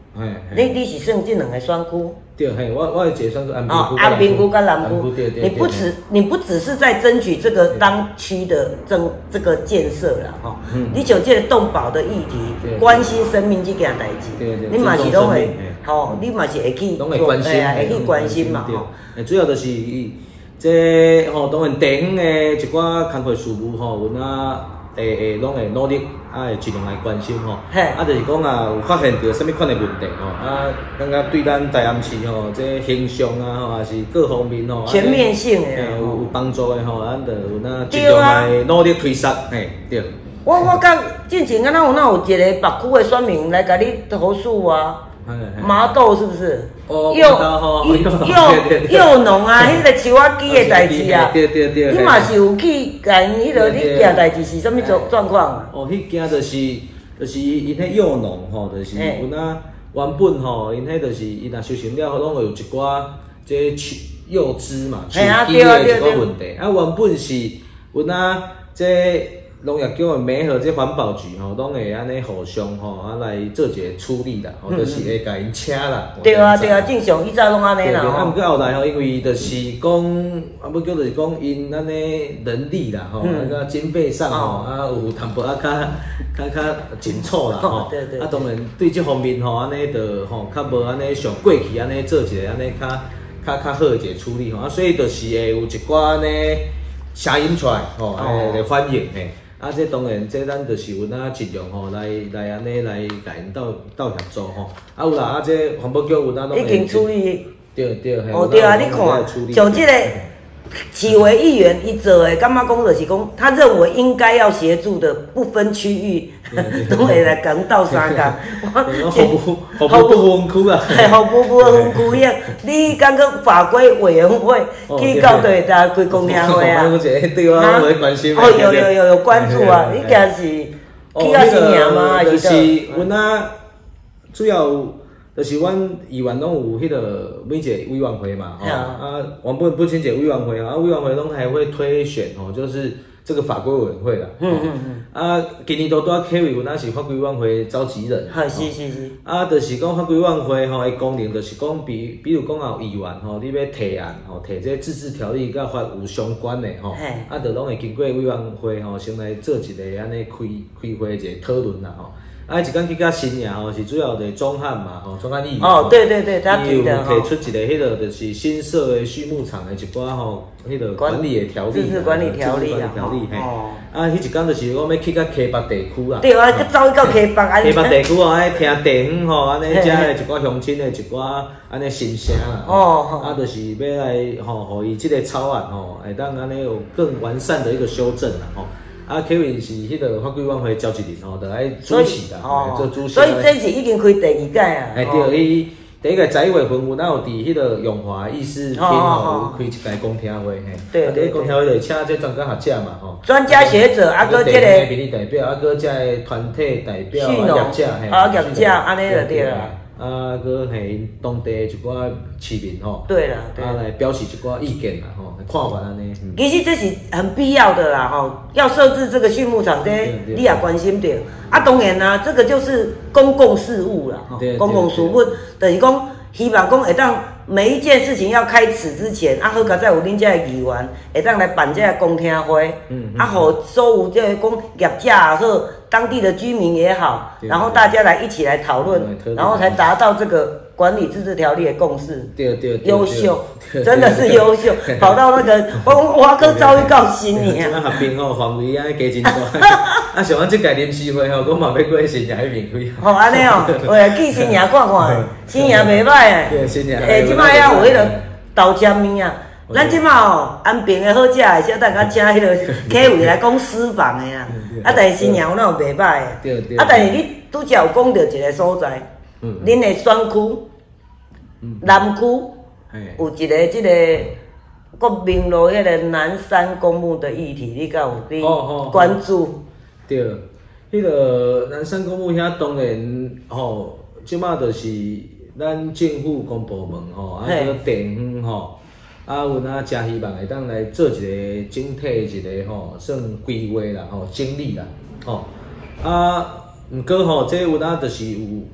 你你是算这两个选区？ 对，嘿，我我一个选区安平区。 哦，安平区跟南区。 对对。 你不只你不只是在争取这个当区的政这个建设啦，吼，你像这个动保的议题，关心生命这件代志，你嘛是拢会，吼，你嘛是会去， 拢会关心， 会去关心嘛，吼。 主要就是这吼，当然地方的一寡工作事务吼，阮啊。会会拢会努力，啊会尽量来关心吼，啊就是讲啊有发现到什么款的问题吼，啊感觉对咱台南市吼这形象啊吼，也是各方面吼， 全面性的有有帮助的吼，咱就有那尽量来努力推动，嘿对。 我我讲之前敢若有那有一个北区的选民来甲你投诉啊。麻豆是不是？ 哦， 又又又农啊，迄个树仔机的代志啊， 对对对， 你嘛是有去干迄个你件代志是啥物状状况？ 哦，迄件就是就是因迄幼农吼，就是阮啊原本吼，因迄就是因若收成了，拢会有一寡这幼枝嘛，树基的一寡问题。啊，原本是阮啊这。农业局的美和这环保局吼，拢会安尼互相吼，啊来做一个处理啦，吼，就是会甲因请啦。 对啊对啊，正常以前拢安尼啦。 啊，毋过后来吼，因为就是讲，啊，要叫就是讲因安尼人力啦，吼，那个经费上吼，啊有淡薄啊较较较紧凑啦，吼。 对对。 啊，当然对这方面吼，安尼就吼较无安尼上过去安尼做一个安尼较较较好一个处理吼，啊，所以就是会有一寡安尼声音出来吼，诶来反映嘿。啊，这当然，这咱就是阮啊尽量吼来来安尼来甲因斗斗协助吼。啊有啦，啊这环保局阮啊拢已经处理。 对对， 哦对啊，你看，像这个市委议员伊做的，感觉讲就是讲，他认为应该要协助的，不分区域，拢会来讲斗相共。 服务服务不分区啊， 服务不分区呀，你讲个法规委员会去到对搭开公听会啊？ 对啊，我会关心。 哦，有有有有关注啊，你家是去到新营吗？还是阮啊，主要。就是阮议员拢有迄个每一个委员会嘛，吼啊，原本本身一个委员会啊，委员会拢还会推选吼，就是这个法规委员会啦。嗯嗯嗯。啊，今年都拄起位，阮那是法规委员会召集人。 是是是。 啊，就是讲法规委员会吼，伊功能就是讲，比比如讲有议员吼，你要提案吼，提这自治条例甲法务相关的吼，啊，就拢会经过委员会吼，先来做一个安尼开开会一个讨论啦吼。啊，一天去到新营吼，是主要的钟汉嘛吼，钟汉议员。 哦，对对对，他提的提出一个迄个就是新设的畜牧场的一寡吼，迄个管理的条例。 自治管理条例啊。条例嘿。啊，迄一天就是我要去到溪北地区啦。 对啊，去走到溪北安。 溪北地区哦，爱听地方吼，安尼遮的一寡乡亲的一寡安尼心声啦。哦。啊，就是要来吼，互伊即个草案吼，会当安尼有更完善的一个修正啦吼。啊 ，Kevin 是迄个法规委员会召集人吼，就爱主持啦，做主持。 所以这是已经开第二届啊。 哎，对，伊第一个十一月份有哪有伫迄个永华议事厅吼开一届公听会嘿。对。啊，第公听会就请这专家学者嘛吼。 专家学者，啊，搁这个。 比例代表，啊，搁这个团体代表，啊，业者嘿。 啊，业者安尼就对啦。 啊，搁系当地一寡市民吼， 对啦， 啊来表示一寡意见啦吼，看法安尼。 其实这是很必要的啦吼，要设置这个畜牧场，这你也关心着。啊，当然啦，这个就是公共事务啦，公共事务，等于讲希望讲会当每一件事情要开始之前，啊好，加再有恁遮的议员会当来办这个公听会，嗯，啊，互所有这个讲业者也好。当地的居民也好，然后大家来一起来讨论，然后才达到这个管理自治条例的共识。 对对对， 优秀，真的是优秀，跑到那个我我要去走去到新年。 啊，合并吼范围安尼加真大，啊像阮即届临时会吼，我嘛要过新年迄边开。 哦，安尼哦，喂，去新年看看，新年袂歹诶。 对，新年。 诶，即摆要有迄个豆签面啊。咱即马哦，安平的好食的，小等甲请迄个客位来讲私房的啦。啊，但是新娘有哪有袂歹的？啊，但是你拄则有讲到一个所在，恁的选区南区有一个即个国民路迄个南山公墓的议题，你敢有去关注？ 对，迄个南山公墓遐当然吼，即马就是咱政府公部门吼，啊个地方吼。啊，阮啊，真希望会当来做一个整体一个吼，算规划啦，吼，整理啦，吼。啊，毋过吼，这阮啊，就是有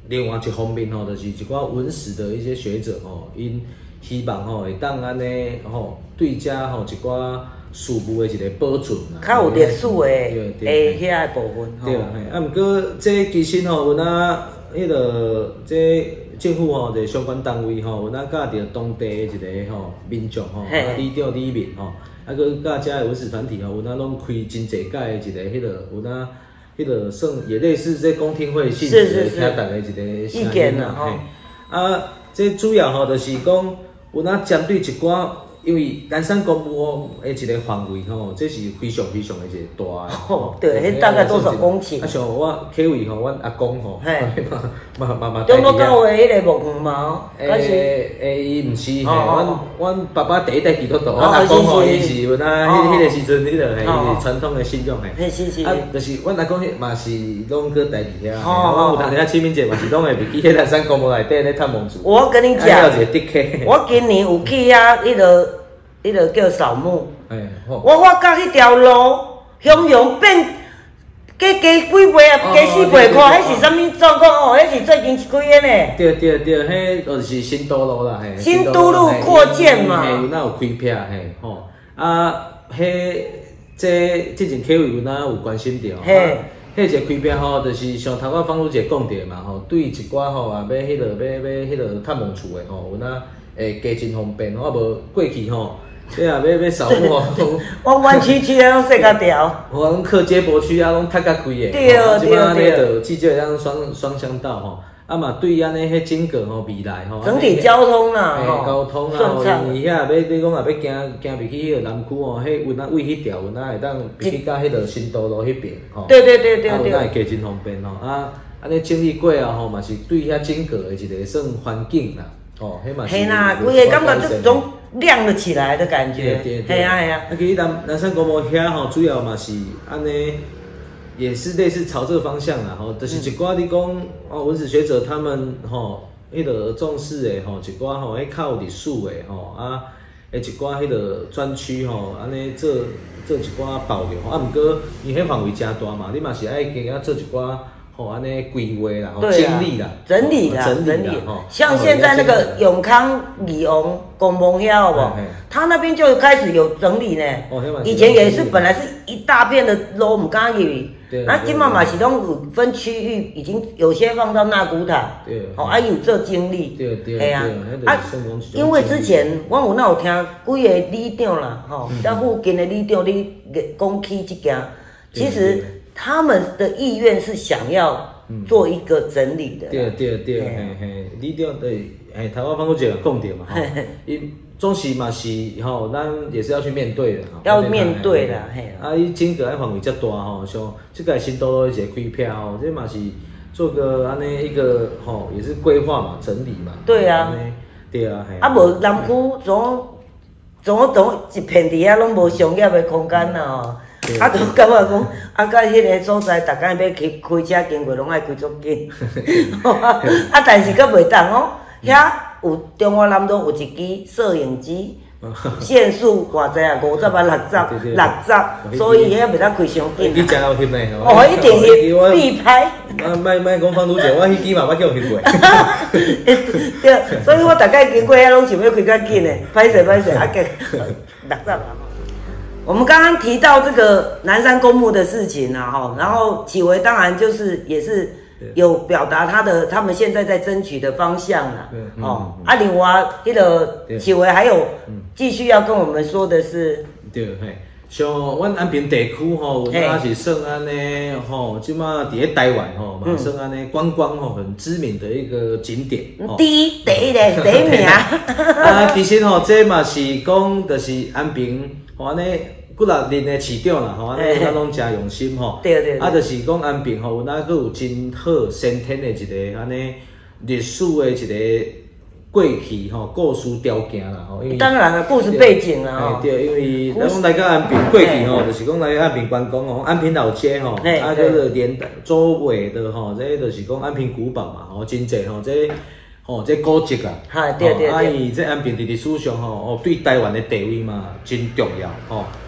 另外一方面吼，就是一寡文史的一些学者吼，因希望吼会当安尼吼对遮吼一寡事物的一个保存啦， 较有历史的诶遐个部分。 对啦，嘿，啊，毋过这其实吼，阮啊，迄个这政府吼，就相关单位吼，阮啊甲着当地的一个吼民众吼，啊里长里民吼，啊个甲遮的文史团体吼，阮啊拢开真侪届的一个迄个，阮啊迄个算也类似这公听会性质的，听大家一个意见啦，吼。 啊，这主要吼就是讲，阮啊针对一寡。因为南山公墓哦，诶一个范围吼，这是非常非常的一个大的。 哦，对，迄大概多少公顷？ 啊，像我客位吼，阮阿公吼，嘛嘛嘛嘛。 中路到的迄个木园嘛， 诶诶，伊毋是，嘿，阮阮爸爸第一代基督徒，阮阿公吼，伊是阮啊，迄迄个时阵，迄个嘿，伊是传统的信仰嘿。 嘿，是是。 啊，就是阮阿公迄嘛是拢搁待伫遐，阮有当时啊清明节嘛是拢会袂记迄南山公墓内底咧探墓主。 我跟你讲，我今年有去遐迄个。迄个叫扫墓，我发觉迄条路汹涌变加加几倍啊，加四倍块，迄是啥物状况哦？迄是最近开的呢。 对对对，迄就是新都路啦，嘿。 新都路扩建嘛。 嘿，有哪有开辟嘿，吼啊，迄这之前客位有哪有关心着？嘿。迄一个开辟吼，就是像头仔方主席讲着嘛吼，对一寡吼啊，要迄个要要迄个探墓厝的吼，有哪会加真方便，啊无过去吼。对啊，要要扫墓哦， 弯弯曲曲啊，拢洗甲条。 我拢靠街泊区啊，拢拆甲规个。 对对对。即摆咧就至少咱双双向道吼，啊嘛对安尼迄整个吼未来吼。 整体交通啦， 吼。交通啊，因为遐要你讲啊，要行行袂去迄个南区哦，迄阮啊位迄条阮啊会当去到迄个新都路迄边吼。 对对对对对。 啊，会加真方便吼，啊，安尼整理过啊吼，嘛是对遐整个的一个算环境啦，吼，迄嘛是。 嘿啦，规个感觉这种。亮了起来的感觉，系啊系啊。 啊，其实南南山公墓遐吼，主要嘛是安尼，也是类似朝这个方向啦吼。就是一寡你讲哦，文史学者他们吼，迄个重视的吼，一寡吼，迄较有历史的吼啊，诶一寡迄个专区吼，安尼做做一寡保留。啊，毋过因迄范围真大嘛，你嘛是爱加啊做一寡。吼，安尼规划啦，吼，整理啦， 整理啦，整理。像现在那个永康李王公墓遐有无？他那边就开始有整理呢。以前也是本来是一大片的路，唔敢去。那今嘛嘛是拢有分区域，已经有些放到纳古塔。对。哦，啊有做整理。对对。系啊。啊，因为之前我有那有听几个里长啦，吼，在附近的里长你讲起这件，其实。他们的意愿是想要做一个整理的。 对对对，嘿嘿，你对对，哎，台湾方主席讲着嘛，吼，伊总是嘛是吼，咱也是要去面对的， 要面对啦，嘿。 啊，伊整个范围遮大吼，像即个新都路一个开辟吼，这嘛是做个安尼一个吼，也是规划嘛，整理嘛。 对啊。 对啊，嘿。 啊，无南区总总总一片地啊，拢无商业的空间啦吼。啊，就感觉讲，啊，甲迄个所在，逐工要去开车经过，拢爱开足紧。啊，但是佫袂当哦，遐有中华南路有一支摄影机，限速偌济啊，五十啊，六十，六十，所以遐袂当开伤紧。 你真有翕呢？ 哦，一定翕必拍。 啊，莫莫讲方主席，我迄支嘛捌叫翕过。 对，所以我逐工经过遐拢想要开较紧的，歹势歹势，啊，计六十啊。我们刚刚提到这个南山公墓的事情啊，哈，然后启维当然就是也是有表达他的他们现在在争取的方向啦，哦，啊，另外那个启维还有继续要跟我们说的是， 对，嘿，像阮安平地区吼，那是算安尼吼，即马伫咧台湾吼，嘛算安尼观光吼很知名的一个景点， 第一第一咧第一名。 啊，其实吼，这嘛是讲就是安平吼安尼。几六年的市长啦，吼，安尼咱拢真用心吼。对对。啊，就是讲安平吼，有哪个有真好先天的一个安尼历史的一个过去吼，故事条件啦吼。 当然了，故事背景啦吼。对，因为咱讲来到安平过去吼，就是讲来安平观光吼，安平老街吼，啊，叫做连周围的吼，这就是讲安平古堡嘛，吼，真济吼，这吼这古迹啊。 哈，对对对。 啊，伊这安平伫历史上吼，哦，对台湾的地位嘛真重要吼。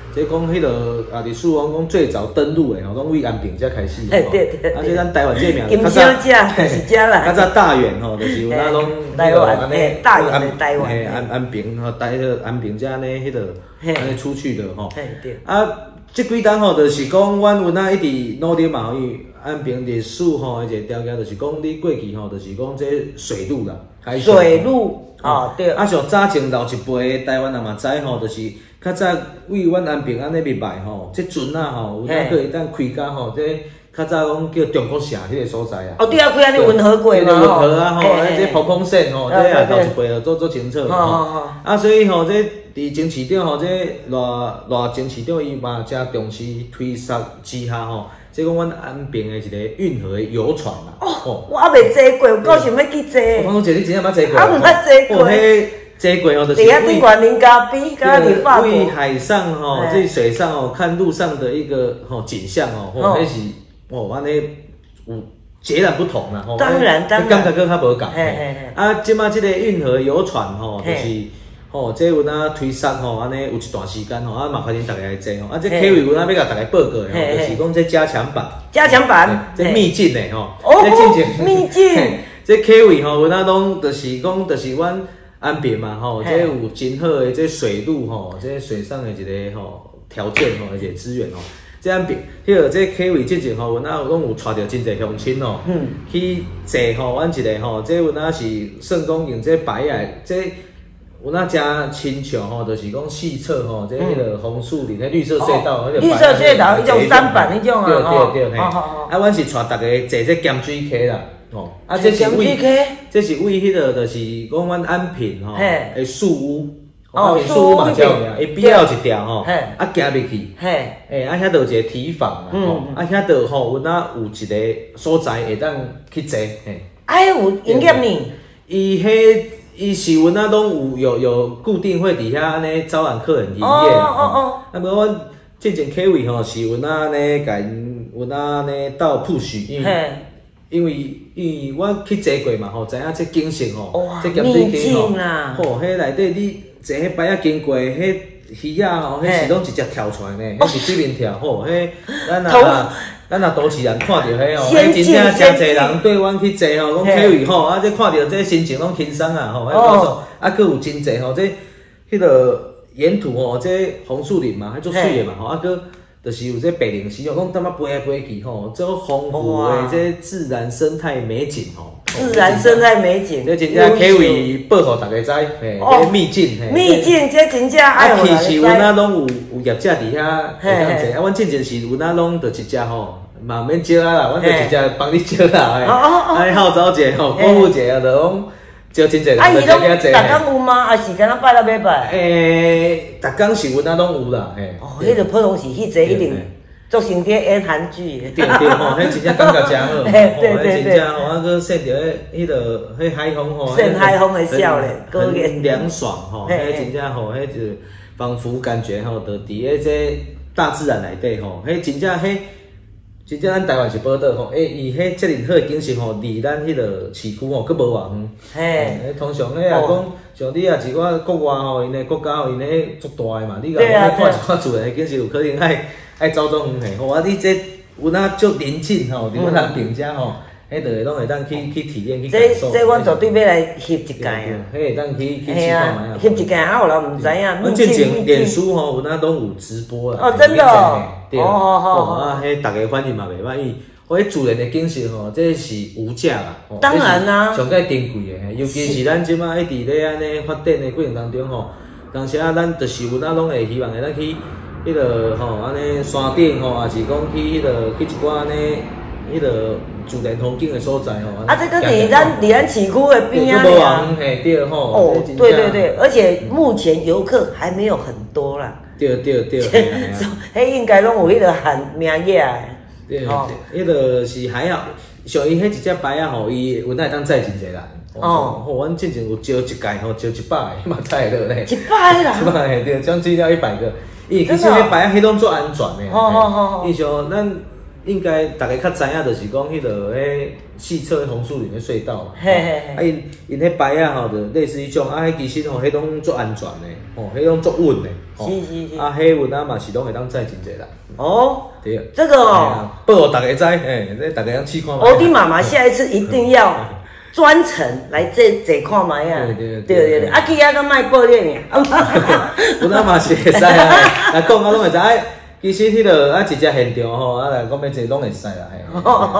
即讲迄个啊，历史讲讲最早登陆的吼，拢为安平才开始。 对对对。 啊，即咱台湾这名， 金小姐是遮啦。 较早大远吼，就是有那拢台湾诶，大远的台湾。 嘿，安安平吼，台迄安平遮安尼迄个安尼出去的吼。 嘿对。 啊，即几单吼，就是讲阮有哪一直努力嘛，因为安平历史吼，一个条件就是讲你过去吼，就是讲这水路啦， 水路。哦，对。 啊，上早前老一辈台湾人嘛知吼，就是较早为阮安平安尼入来吼，即船啊吼，有哪可会当开甲吼，即较早讲叫中国城迄个所在啊。 哦，对啊，开安尼温和过嘛。 温和啊吼，啊，即澎澎线吼，即啊老一辈就做做清楚吼。啊，所以吼，即伫前市长吼，即偌偌前市长伊嘛真重视推萨之下吼。即讲阮安平的一个运河的游船啦。 哦，我还未坐过，有够想要去坐。 我讲坐你真正捌坐过？ 我毋捌坐过。 哦，迄坐过哦，就是伫遐顶悬林家边，甲伫法国。 为海上吼，这水上哦，看路上的一个吼景象哦，吼，迄是哦，安尼有截然不同啦。 当然当然。 感觉搁较无共。 嘿嘿嘿。 啊，即马即个运河游船吼，就是。吼，这有哪推萨吼，安尼有一段时间吼，啊麻烦恁大家来坐吼，啊这 K 位有哪要甲大家报告的吼，就是讲这加强版， 加强版， 这秘境的吼， 哦，秘境， 这 K 位吼有哪拢就是讲，就是阮安平嘛吼，这有真好的这水路吼，这水上的一个吼条件吼，而且资源吼，这安平，迄个这 K 位之前吼，阮哪拢有带着真侪乡亲吼，嗯，去坐吼，阮一个吼，这有哪是算讲用这白矮这。有那加亲像吼，就是讲四侧吼，这迄个红树林、迄绿色隧道，迄个绿色隧道，迄种三板迄种啊， 对对对，嘿。啊，阮是带大家坐这咸水溪啦，吼。啊，这是为，这是为迄个，就是讲阮安平吼的树屋，安平树屋嘛叫名，伊边仔有一条吼，啊行入去，诶，啊遐就有一个堤防啦，吼，啊遐就吼有那有一个所在会当去坐，嘿。 啊，有营业呢？ 伊迄。伊是阮那拢有有有固定会伫遐安尼招揽客人营业啦。哦哦哦。那么阮之前 K 位吼是阮那安尼甲因阮那安尼到 push， 因为因为因为我去坐过嘛吼，知影这景色吼，这咸水溪吼，吼，迄内底你坐迄摆仔经过，迄鱼仔吼，迄是拢直接跳出来呢，迄是水面跳，吼，迄咱若。咱若都市人看到迄吼，迄真正诚侪人对阮去坐吼，讲 K 位吼，啊，这看到这心情拢轻松啊吼，迄高速，啊，佫有真侪吼，这迄个沿途吼，这红树林嘛，迄足水的嘛吼，啊，佫就是有这白灵溪哦，讲他妈飞来飞去吼，这丰富的这自然生态美景吼， 自然生态美景， 这真正可以报互大家知，嘿，这秘境， 秘境这真正爱互大家知。 啊，其实阮那拢有有业者伫遐会当坐，啊，阮之前是阮那拢就一只吼。嘛免招啊啦，阮就直接帮你招啦，哎，哎号召者吼，鼓舞者啊，就讲招真侪人来遮遐坐。 啊，伊拢逐工有吗？还是敢若拜六礼拜？ 诶，逐工是阮那拢有啦，嘿。 哦，迄个普通是迄坐一定做成伫演韩剧。 对对吼，迄真正感觉真好，吼，迄真正吼，啊个说着迄迄个迄海风吼， 晒海风的少年， 很凉爽吼，迄真正吼，迄就仿佛感觉吼，就伫咧这大自然内底吼，迄真正迄。真正咱台湾是报道吼，诶，伊迄遮尔好诶景色吼，离咱迄个市区吼，佫无偌远。嘿，通常咧啊讲，像你啊是我国外吼，因诶国家吼，因诶足大诶嘛，你讲要看一看自然诶景色，有可能爱爱走种远嘿。吼，啊，你这有哪足临近吼，伫阮咱平遮吼，迄就会拢会当去去体验去感受。 这这阮绝对要来翕一届啊！ 迄会当去去试看卖啊。 翕一届啊，有人毋知影。 阮之前脸书吼，有哪拢有直播啦。 哦，真的哦。 对，哦，啊，迄大家反应嘛袂歹，因为迄自然的景色吼，这是无价啦。 当然啦， 上介珍贵的，尤其是咱即马一直咧安尼发展的过程当中吼，当时啊，咱就是有哪拢会希望会咱去迄个吼安尼山顶吼，也是讲去迄个去一寡安尼迄个自然风景的所在吼。 啊，这个离咱离咱市区的边啊。 无远嘿，对吼。 哦，对对对，而且目前游客还没有很多啦。 对对对， 迄应该拢有迄个喊名额的。 对，迄个是还好，像伊迄一只摆啊吼，伊有哪会当载真侪人。哦，吼，阮之前有招一届吼，招一百个嘛载落咧。 一百个人。 一百个对，将近了一百个。伊其实迄摆啊，迄拢做安全的。哦哦哦。伊像咱应该大家较知影，就是讲迄个迄西侧红树林的隧道嘛。 嘿嘿嘿。 啊，因因迄牌啊吼，就类似迄种啊，迄其实吼，迄拢足安全的，吼，迄拢足稳的。 是是是。 啊，迄稳啊嘛是拢会当载真济人。 哦。 对。 这个哦。 报互大家知，嘿，这大家通试看嘛。 欧弟妈妈下一次一定要专程来这这看卖啊。 对对对对对。啊，去遐个卖报咧尔。 稳啊嘛是会使啊，来讲啊拢会知。其实迄个啊，一只现场吼，啊来讲要坐拢会使啦，嘿。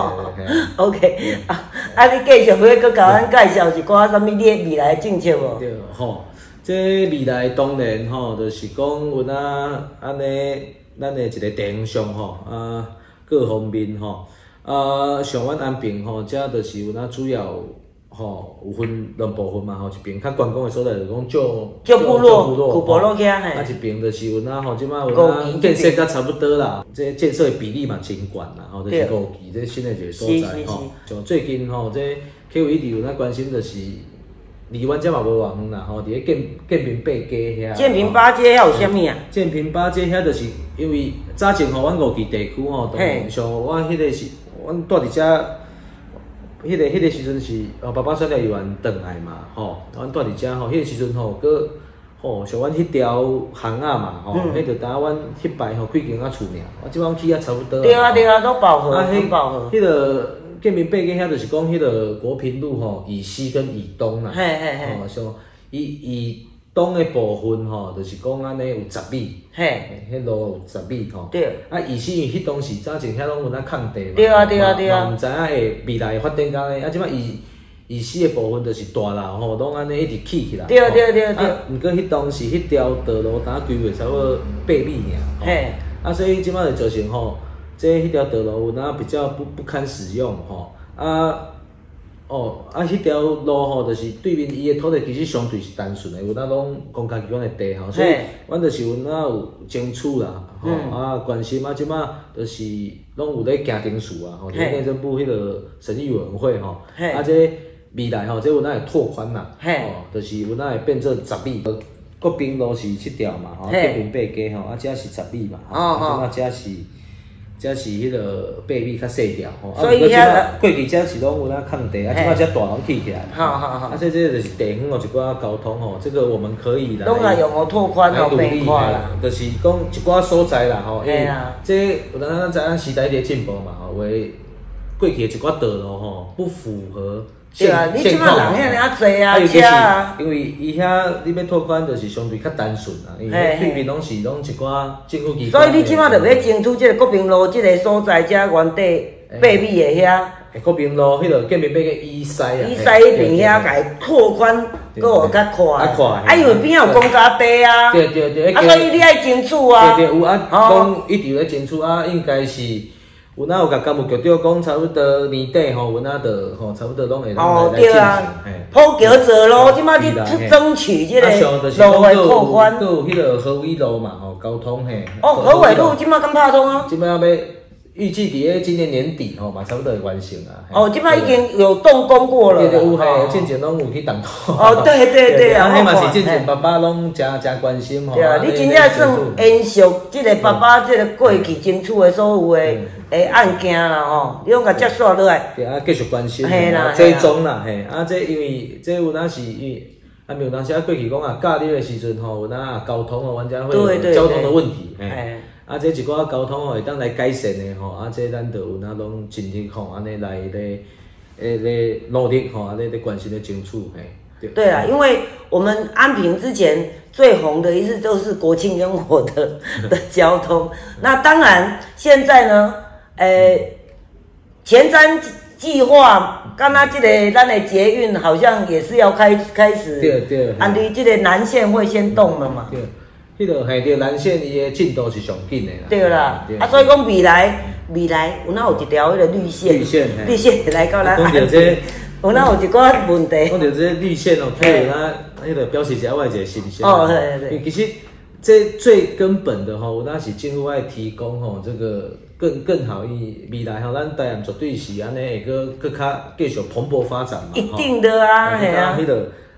O K， 啊，啊你继续要搁甲咱介绍一寡啥物你未来的政策无？ 对，吼，这未来当然吼，就是讲有啊安尼，咱的一个地方上吼，啊各方面吼，啊像阮安平吼，遮就是有啊主要。吼，有分两部分嘛，吼，一边较观光的所在就是讲旧旧部落、古部落遐嘿。 啊，一边就是有呐，吼，即摆有呐建设甲差不多啦，这建设的比例嘛真悬啦，吼，就是五期这新的一个所在吼。像最近吼，这客户一直有呐关心，就是离阮遮嘛无偌远啦，吼，伫咧建建平八街遐。 建平八街遐有啥物啊？ 建平八街遐就是因为早前吼，阮五期地区吼，像我迄个是，阮住伫遮。迄个迄个时阵是，哦，爸爸选了伊完转来嘛，吼，阮住伫遮吼，迄个时阵吼，搁吼像阮迄条巷仔嘛，吼，迄就当阮迄排吼几间仔厝尔，我即摆去啊差不多。 对啊对啊，都饱和，很饱和。 迄个建平八街遐就是讲迄个国平路吼，以西跟以东啦， 嘿嘿嘿， 吼像以以东的部分吼，就是讲安尼有十米， 嘿， 迄路有十米吼。 对。 啊，以西因迄当时早前遐拢有咱空地嘛， 对啊对啊对啊。 嘛毋知影会未来会发展到咧，啊，即摆以以西的部分就是大楼吼，拢安尼一直起起来。 对啊对啊对啊对。 啊，毋过迄当时迄条道路呾规划差不多八米尔。嘿。啊，所以即摆就造成吼，这迄条道路有呾比较不不堪使用吼，啊。哦，啊，迄条路吼，就是对面伊的土地其实相对是单纯的，有哪拢公家机关的地吼，所以阮就是有哪有争取啦，吼、嗯、啊关心啊，即摆就是拢有咧行程序啊，吼，就是内政部迄个审议委员会吼，啊这未来吼，这有哪会拓宽啦，吼，就是有哪会变做十米，国宾路是七条嘛，吼，国宾八街吼，啊遮是十米嘛，吼，啊遮是。遮是迄个八米较细条吼，啊，过遮过去遮是拢有哪空地，啊，即摆遮大拢起起来，好好好，啊，所以这就是地方哦，一寡交通吼，这个我们可以来， 拢来用哦拓宽哦变化啦， 就是讲一寡所在啦吼，因为这有咱知影时代伫进步嘛吼，话过去的一寡道路吼不符合。 对啊，你即摆人遐尔济啊，车啊， 因为伊遐你要拓宽，就是相对较单纯啦，因为对面拢是拢一寡政府机关。 所以你即摆就要争取即个国平路即个所在，遮原地八米的遐。 国平路迄个建平八个以西啊。 以西迄边遐甲伊拓宽，搁有较快。较快。啊，因为边仔有公家地啊。对对对。啊，所以你爱争取啊。 对对，有啊，讲一直咧争取啊，应该是。有哪有甲干部局长讲，差不多年底吼，有哪着吼，差不多拢会来来进行。 普桥做路，即摆你去争取即个路的拓宽。 搁有迄个河尾路嘛吼，交通嘿。 哦，河尾路即摆刚拍通啊。 即摆要预计伫咧今年年底吼嘛，差不多会完成啊。 哦，即摆已经有动工过了。 对对，有嘿，进前拢有去动工。 哦，对对对啊。 啊，迄嘛是进前爸爸拢真真关心吼。 对啊，你真正算延续即个爸爸即个过去争取的所有的。诶，案件啦吼，你拢甲接续落来。 对啊，继续关心，追踪啦，嘿，啊，这因为这有当是因为啊，没有当时啊，过去讲啊，假日的时阵吼，有哪交通哦，完全会有交通的问题，嘿，啊，这一寡交通哦，会当来改善的吼，啊，这咱就有哪拢尽力吼，安尼来咧，诶咧努力吼，安尼咧关心咧争取，嘿。 对啊，因为我们安平之前最红的一次都是国庆烟火的的交通，那当然现在呢。诶，前瞻计划，刚刚这个咱的捷运好像也是要开开始， 对对， 啊，你这个南线会先动了嘛？ 对，迄个嘿，对，南线伊的进度是上紧的啦。 对啦，啊，所以讲未来未来有哪有一条迄个绿线， 绿线， 绿线来到咱安平，有哪有一寡问题？ 讲到这绿线哦，可以咱迄个表示一下我一个心声。 哦，对对对。 其实这最根本的吼，那是政府爱提供吼这个。更更好伊未来吼，咱台南绝对是安尼会搁搁较继续蓬勃发展嘛。 一定的啊， 系啊。迄个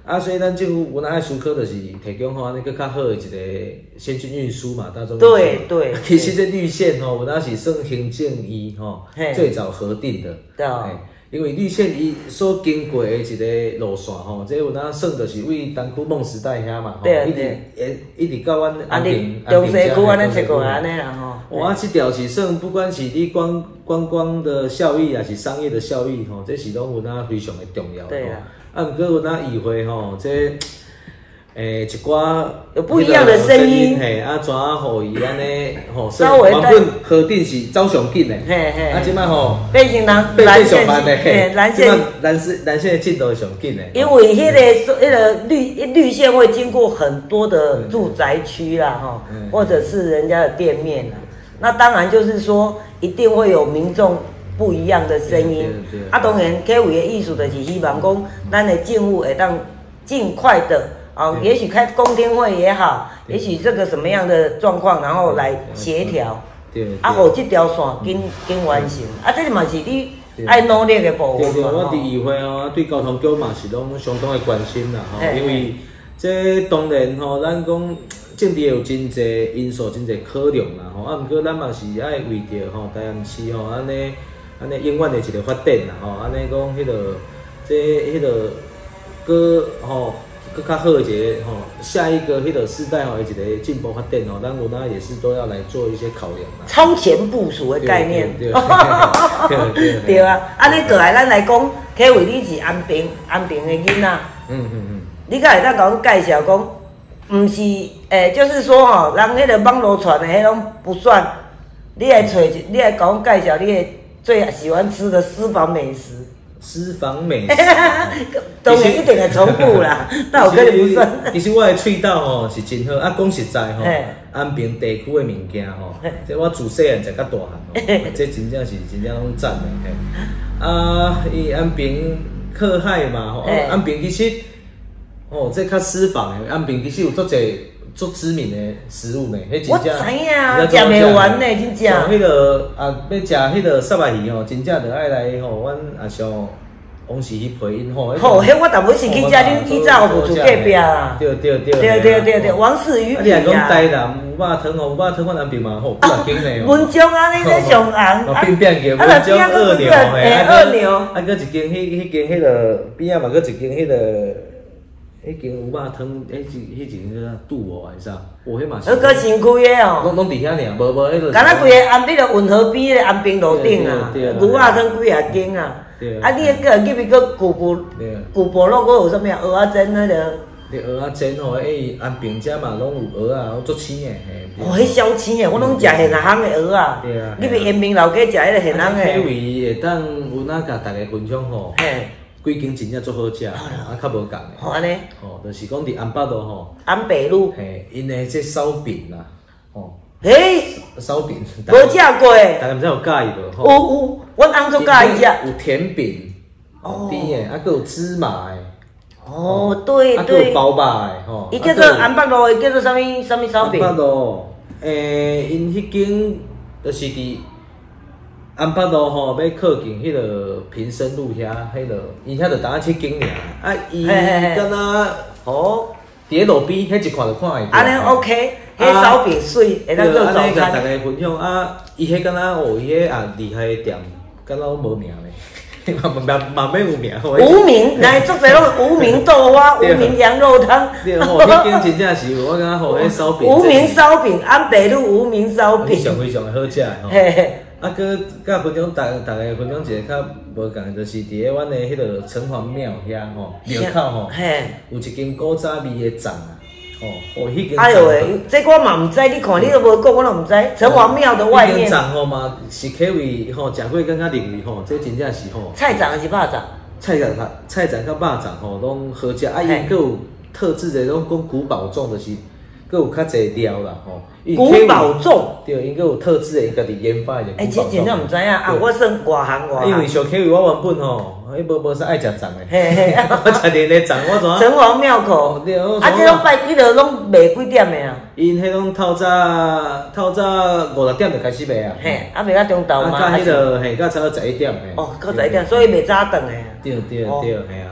啊，所以咱政府阮爱思考就是提供吼安尼更较好的一个先进运输嘛，大众运输。 对对。 其实这绿线吼，阮那是算行政院吼最早核定的。 对。 因为绿线伊所经过的一个路线吼，这阮那算就是为东区梦时代遐嘛，吼，一直一直到阮安平中西区安尼切过来安尼啦吼。 哇，这条是算不管是你观观光的效益，还是商业的效益吼，这是拢阮那非常的重要。对啊。啊，毋过阮那议会吼，这。诶，一寡有不一样的声音， 嘿，啊，怎啊，互伊安尼吼，稍微原本核定是走上紧的，嘿嘿，啊，即摆吼变成人蓝线，嘿， 蓝线， 蓝线蓝线的进度上紧的。 因为迄个迄个绿绿线会经过很多的住宅区啦，哈，或者是人家的店面啦，那当然就是说一定会有民众不一样的声音。啊，当然，K 位的意思就是希望讲，咱的政府会当尽快的。哦，也许开公听会也好，也许这个什么样的状况，然后来协调，啊，互这条线紧紧完成，啊，这嘛是你爱努力的部分嘛。对对， 我伫议会哦，对交通局嘛是拢相当的关心啦，吼，因为这当然吼，咱讲政治有真侪因素、真侪考量啦，吼，啊，毋过咱嘛是爱为着吼台南市吼安尼安尼永远的一个发展啦，吼，安尼讲迄个这迄个个吼。更较好的一个吼，下一个迄个世代吼，一个进步发展吼，咱我呢也是都要来做一些考量啦。 超前部署的概念，对对啊，啊，你过来咱来讲，K位你是安平安平的囡仔，嗯嗯嗯，你敢会当甲阮介绍讲，毋是诶，就是说吼，人迄个网络传的迄种不算，你来找，你来甲阮介绍你的最喜欢吃的私房美食。 私房美食， 当然一定会重复啦，那有可能不算。 其实我的喙口吼是真好，啊讲实在吼，安平地区的物件吼，这我自细汉食到大汉，这真正是真正拢赞的嘿。啊，伊安平靠海嘛，吼，安平其实，哦，这较私房的，安平其实有足侪足知名的食物呢，迄真正。 我知影，食袂完呢，真正。 像迄个啊，要食迄个沙白鱼吼，真正着爱来吼，阮也像往时去陪因吼。 好，迄我逐尾是去食恁以前有厝隔壁啦。 对对对。 对对对对，王氏鱼皮啊。 你若讲台南有肉汤吼，有肉汤我南边嘛好，不要紧嘞。 文章安尼咧上红，啊， 变变叫文章二牛嘿，二牛。 啊，搁一间迄迄间迄个边仔嘛，搁一间迄个。迄间有肉汤，迄是迄间个肚哦，还是啥？哦，迄嘛是。 迄个新开的哦。 拢拢伫遐尔，无无迄个。 敢若规个安，你着运河边个安平路顶啊，牛肉汤几啊间啊。啊，你个个入去个古古古博路，个有啥物啊？蚵仔煎那个。 蚵仔煎吼，诶，安平遮嘛拢有蚵仔，拢足鲜诶。 哦，迄小鲜诶，我拢食现行诶蚵仔。对啊。你去延平老街食迄个现行诶。 迄位会当有哪甲大家分享吼？嘿。几间真正足好食，啊，较无共的。 好安尼。 吼，就是讲伫安北路吼。 安北路。 嘿，因诶这烧饼啦，吼。 嘿。烧饼。 无食过。 大家毋知有介意无？ 有有，阮翁足介意食。 有甜饼，哦，甜诶，啊，佮有芝麻诶。 哦，对对。 啊，佮有包肉诶，吼。 伊叫做安北路，伊叫做啥物啥物烧饼？ 安北路，诶，因迄间就是伫。安北路吼，要靠近迄个平生路遐，迄个，伊遐着当去景尔，啊，伊敢若哦，伫路边，迄一看就看会到。 安尼 OK，迄烧饼水，会当做早餐。 甲大家分享啊，伊迄敢若哦，伊迄啊厉害的店，敢若无名咧，嘛嘛嘛免有名。 无名，来做侪拢无名豆花、无名羊肉汤。 对吼，迄间真正是我感觉吼，迄烧饼。 无名烧饼，安北路无名烧饼。 非常非常的好食吼。啊，佮甲分享，大大家分享一个较无共的，就是伫咧阮的迄个城隍庙遐吼，庙口吼，有一间古早味的粽啊，哦，哦，迄间。哎呦喂， 这我嘛毋知，你看你都无讲，我都毋知。城隍庙的外面。 迄间粽吼嘛，是可以吼，食过感觉认为吼，这真正是吼。 菜粽还是肉粽？ 菜粽较菜粽甲肉粽吼，拢好食，啊，因佮有特制的，拢讲古堡粽，就是。佮有较侪料啦吼， 古堡粽对，因佮有特制的，因家己研发的。 哎，这真正毋知影啊！我算外行外行。 因为小 K 位我原本吼，迄无无啥爱食粽的，嘿嘿，我食连个粽我怎？ 城隍庙口，对，啊，这拢拜，迄落拢卖几点的啊？ 因迄种透早透早五六点就开始卖啊。 嘿，啊卖到中昼嘛？ 啊，到迄落嘿，到差不多十一点嘿。 哦，到十一点，所以卖早顿的。 对对对，嘿啊。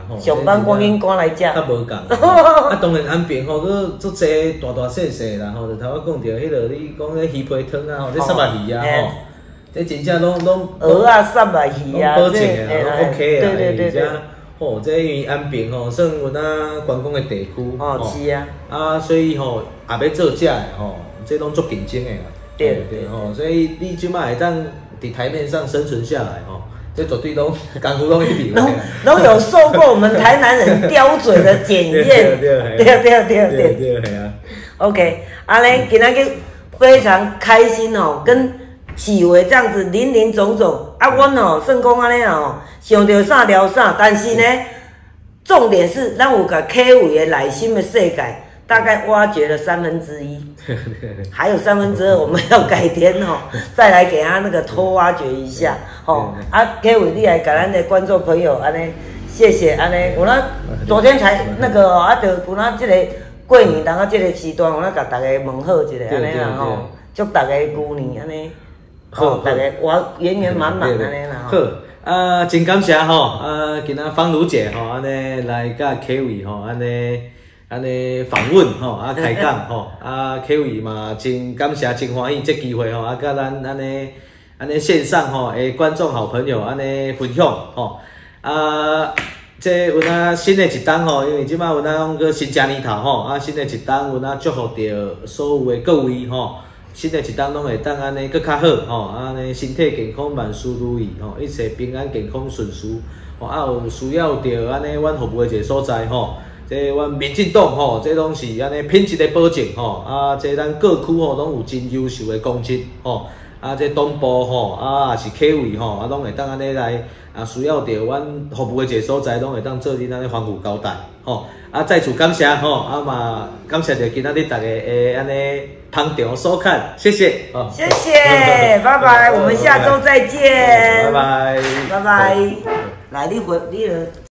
吼。 上班赶紧赶来食。 较无共。啊，当然安平吼，佮足济大大细细啦吼，就头仔讲着迄落你讲迄鱼皮汤啊，吼，这三目鱼啊吼，这真正拢拢蚵仔、三目鱼啊， 保证的啦，拢 OK 啦， 对对对。 吼，这因为安平吼算阮啊观光的地区， 哦是啊， 啊所以吼也要做食的吼，这拢足竞争的啦， 对对吼，所以你即摆会当伫台面上生存下来吼，这绝对拢功夫拢一流的， 拢有受过我们台南人刁嘴的检验，对对对对对对啊 ，OK， 安尼今仔日非常开心哦，跟启伟这样子林林总总啊，阮哦算讲安尼哦。想到啥聊啥，但是呢，重点是咱有甲 K 伟的内心的世界，大概挖掘了三分之一，还有三分之二，我们要改天哦，再来给他那个多挖掘一下，吼、哦。啊 ，K 伟，你来给咱的观众朋友安尼，谢谢安尼。有咱昨天才那个啊，就有咱这个过年当啊这个时段，有咱甲大家问好一下安尼啦吼，祝大家牛年安尼，哦，大家哇圆圆满满安尼啦吼。 啊，真感谢吼！啊，今仔芳如姐吼，安尼来甲 K 伟吼，安尼安尼访问吼，啊开讲吼，啊 K 伟嘛真感谢，真欢喜这机会吼，啊甲咱安尼安尼线上吼诶观众好朋友安尼分享吼，啊，这有咱新的一档吼，因为即摆有咱讲个新正年头吼，啊新的一档有咱祝福着所有的各位吼。新的一档拢会当安尼搁较好吼，安尼身体健康万事如意吼，一切平安健康顺遂吼，啊有需要着安尼阮服务的一个所在吼，这阮民进党吼，这拢是安尼品质的保证吼，啊这咱各区吼拢有真优秀的公职吼，啊这东部吼啊也是 K 位吼，啊拢会当安尼来啊需要着阮服务的一个所在，拢会当做恁安尼防护交代吼，啊再次感谢吼，啊嘛感谢着今仔日大家诶安尼。捧场收看，谢谢， 哦，谢谢，拜拜，我们下周再见， 拜拜， 拜拜，来，你回你了。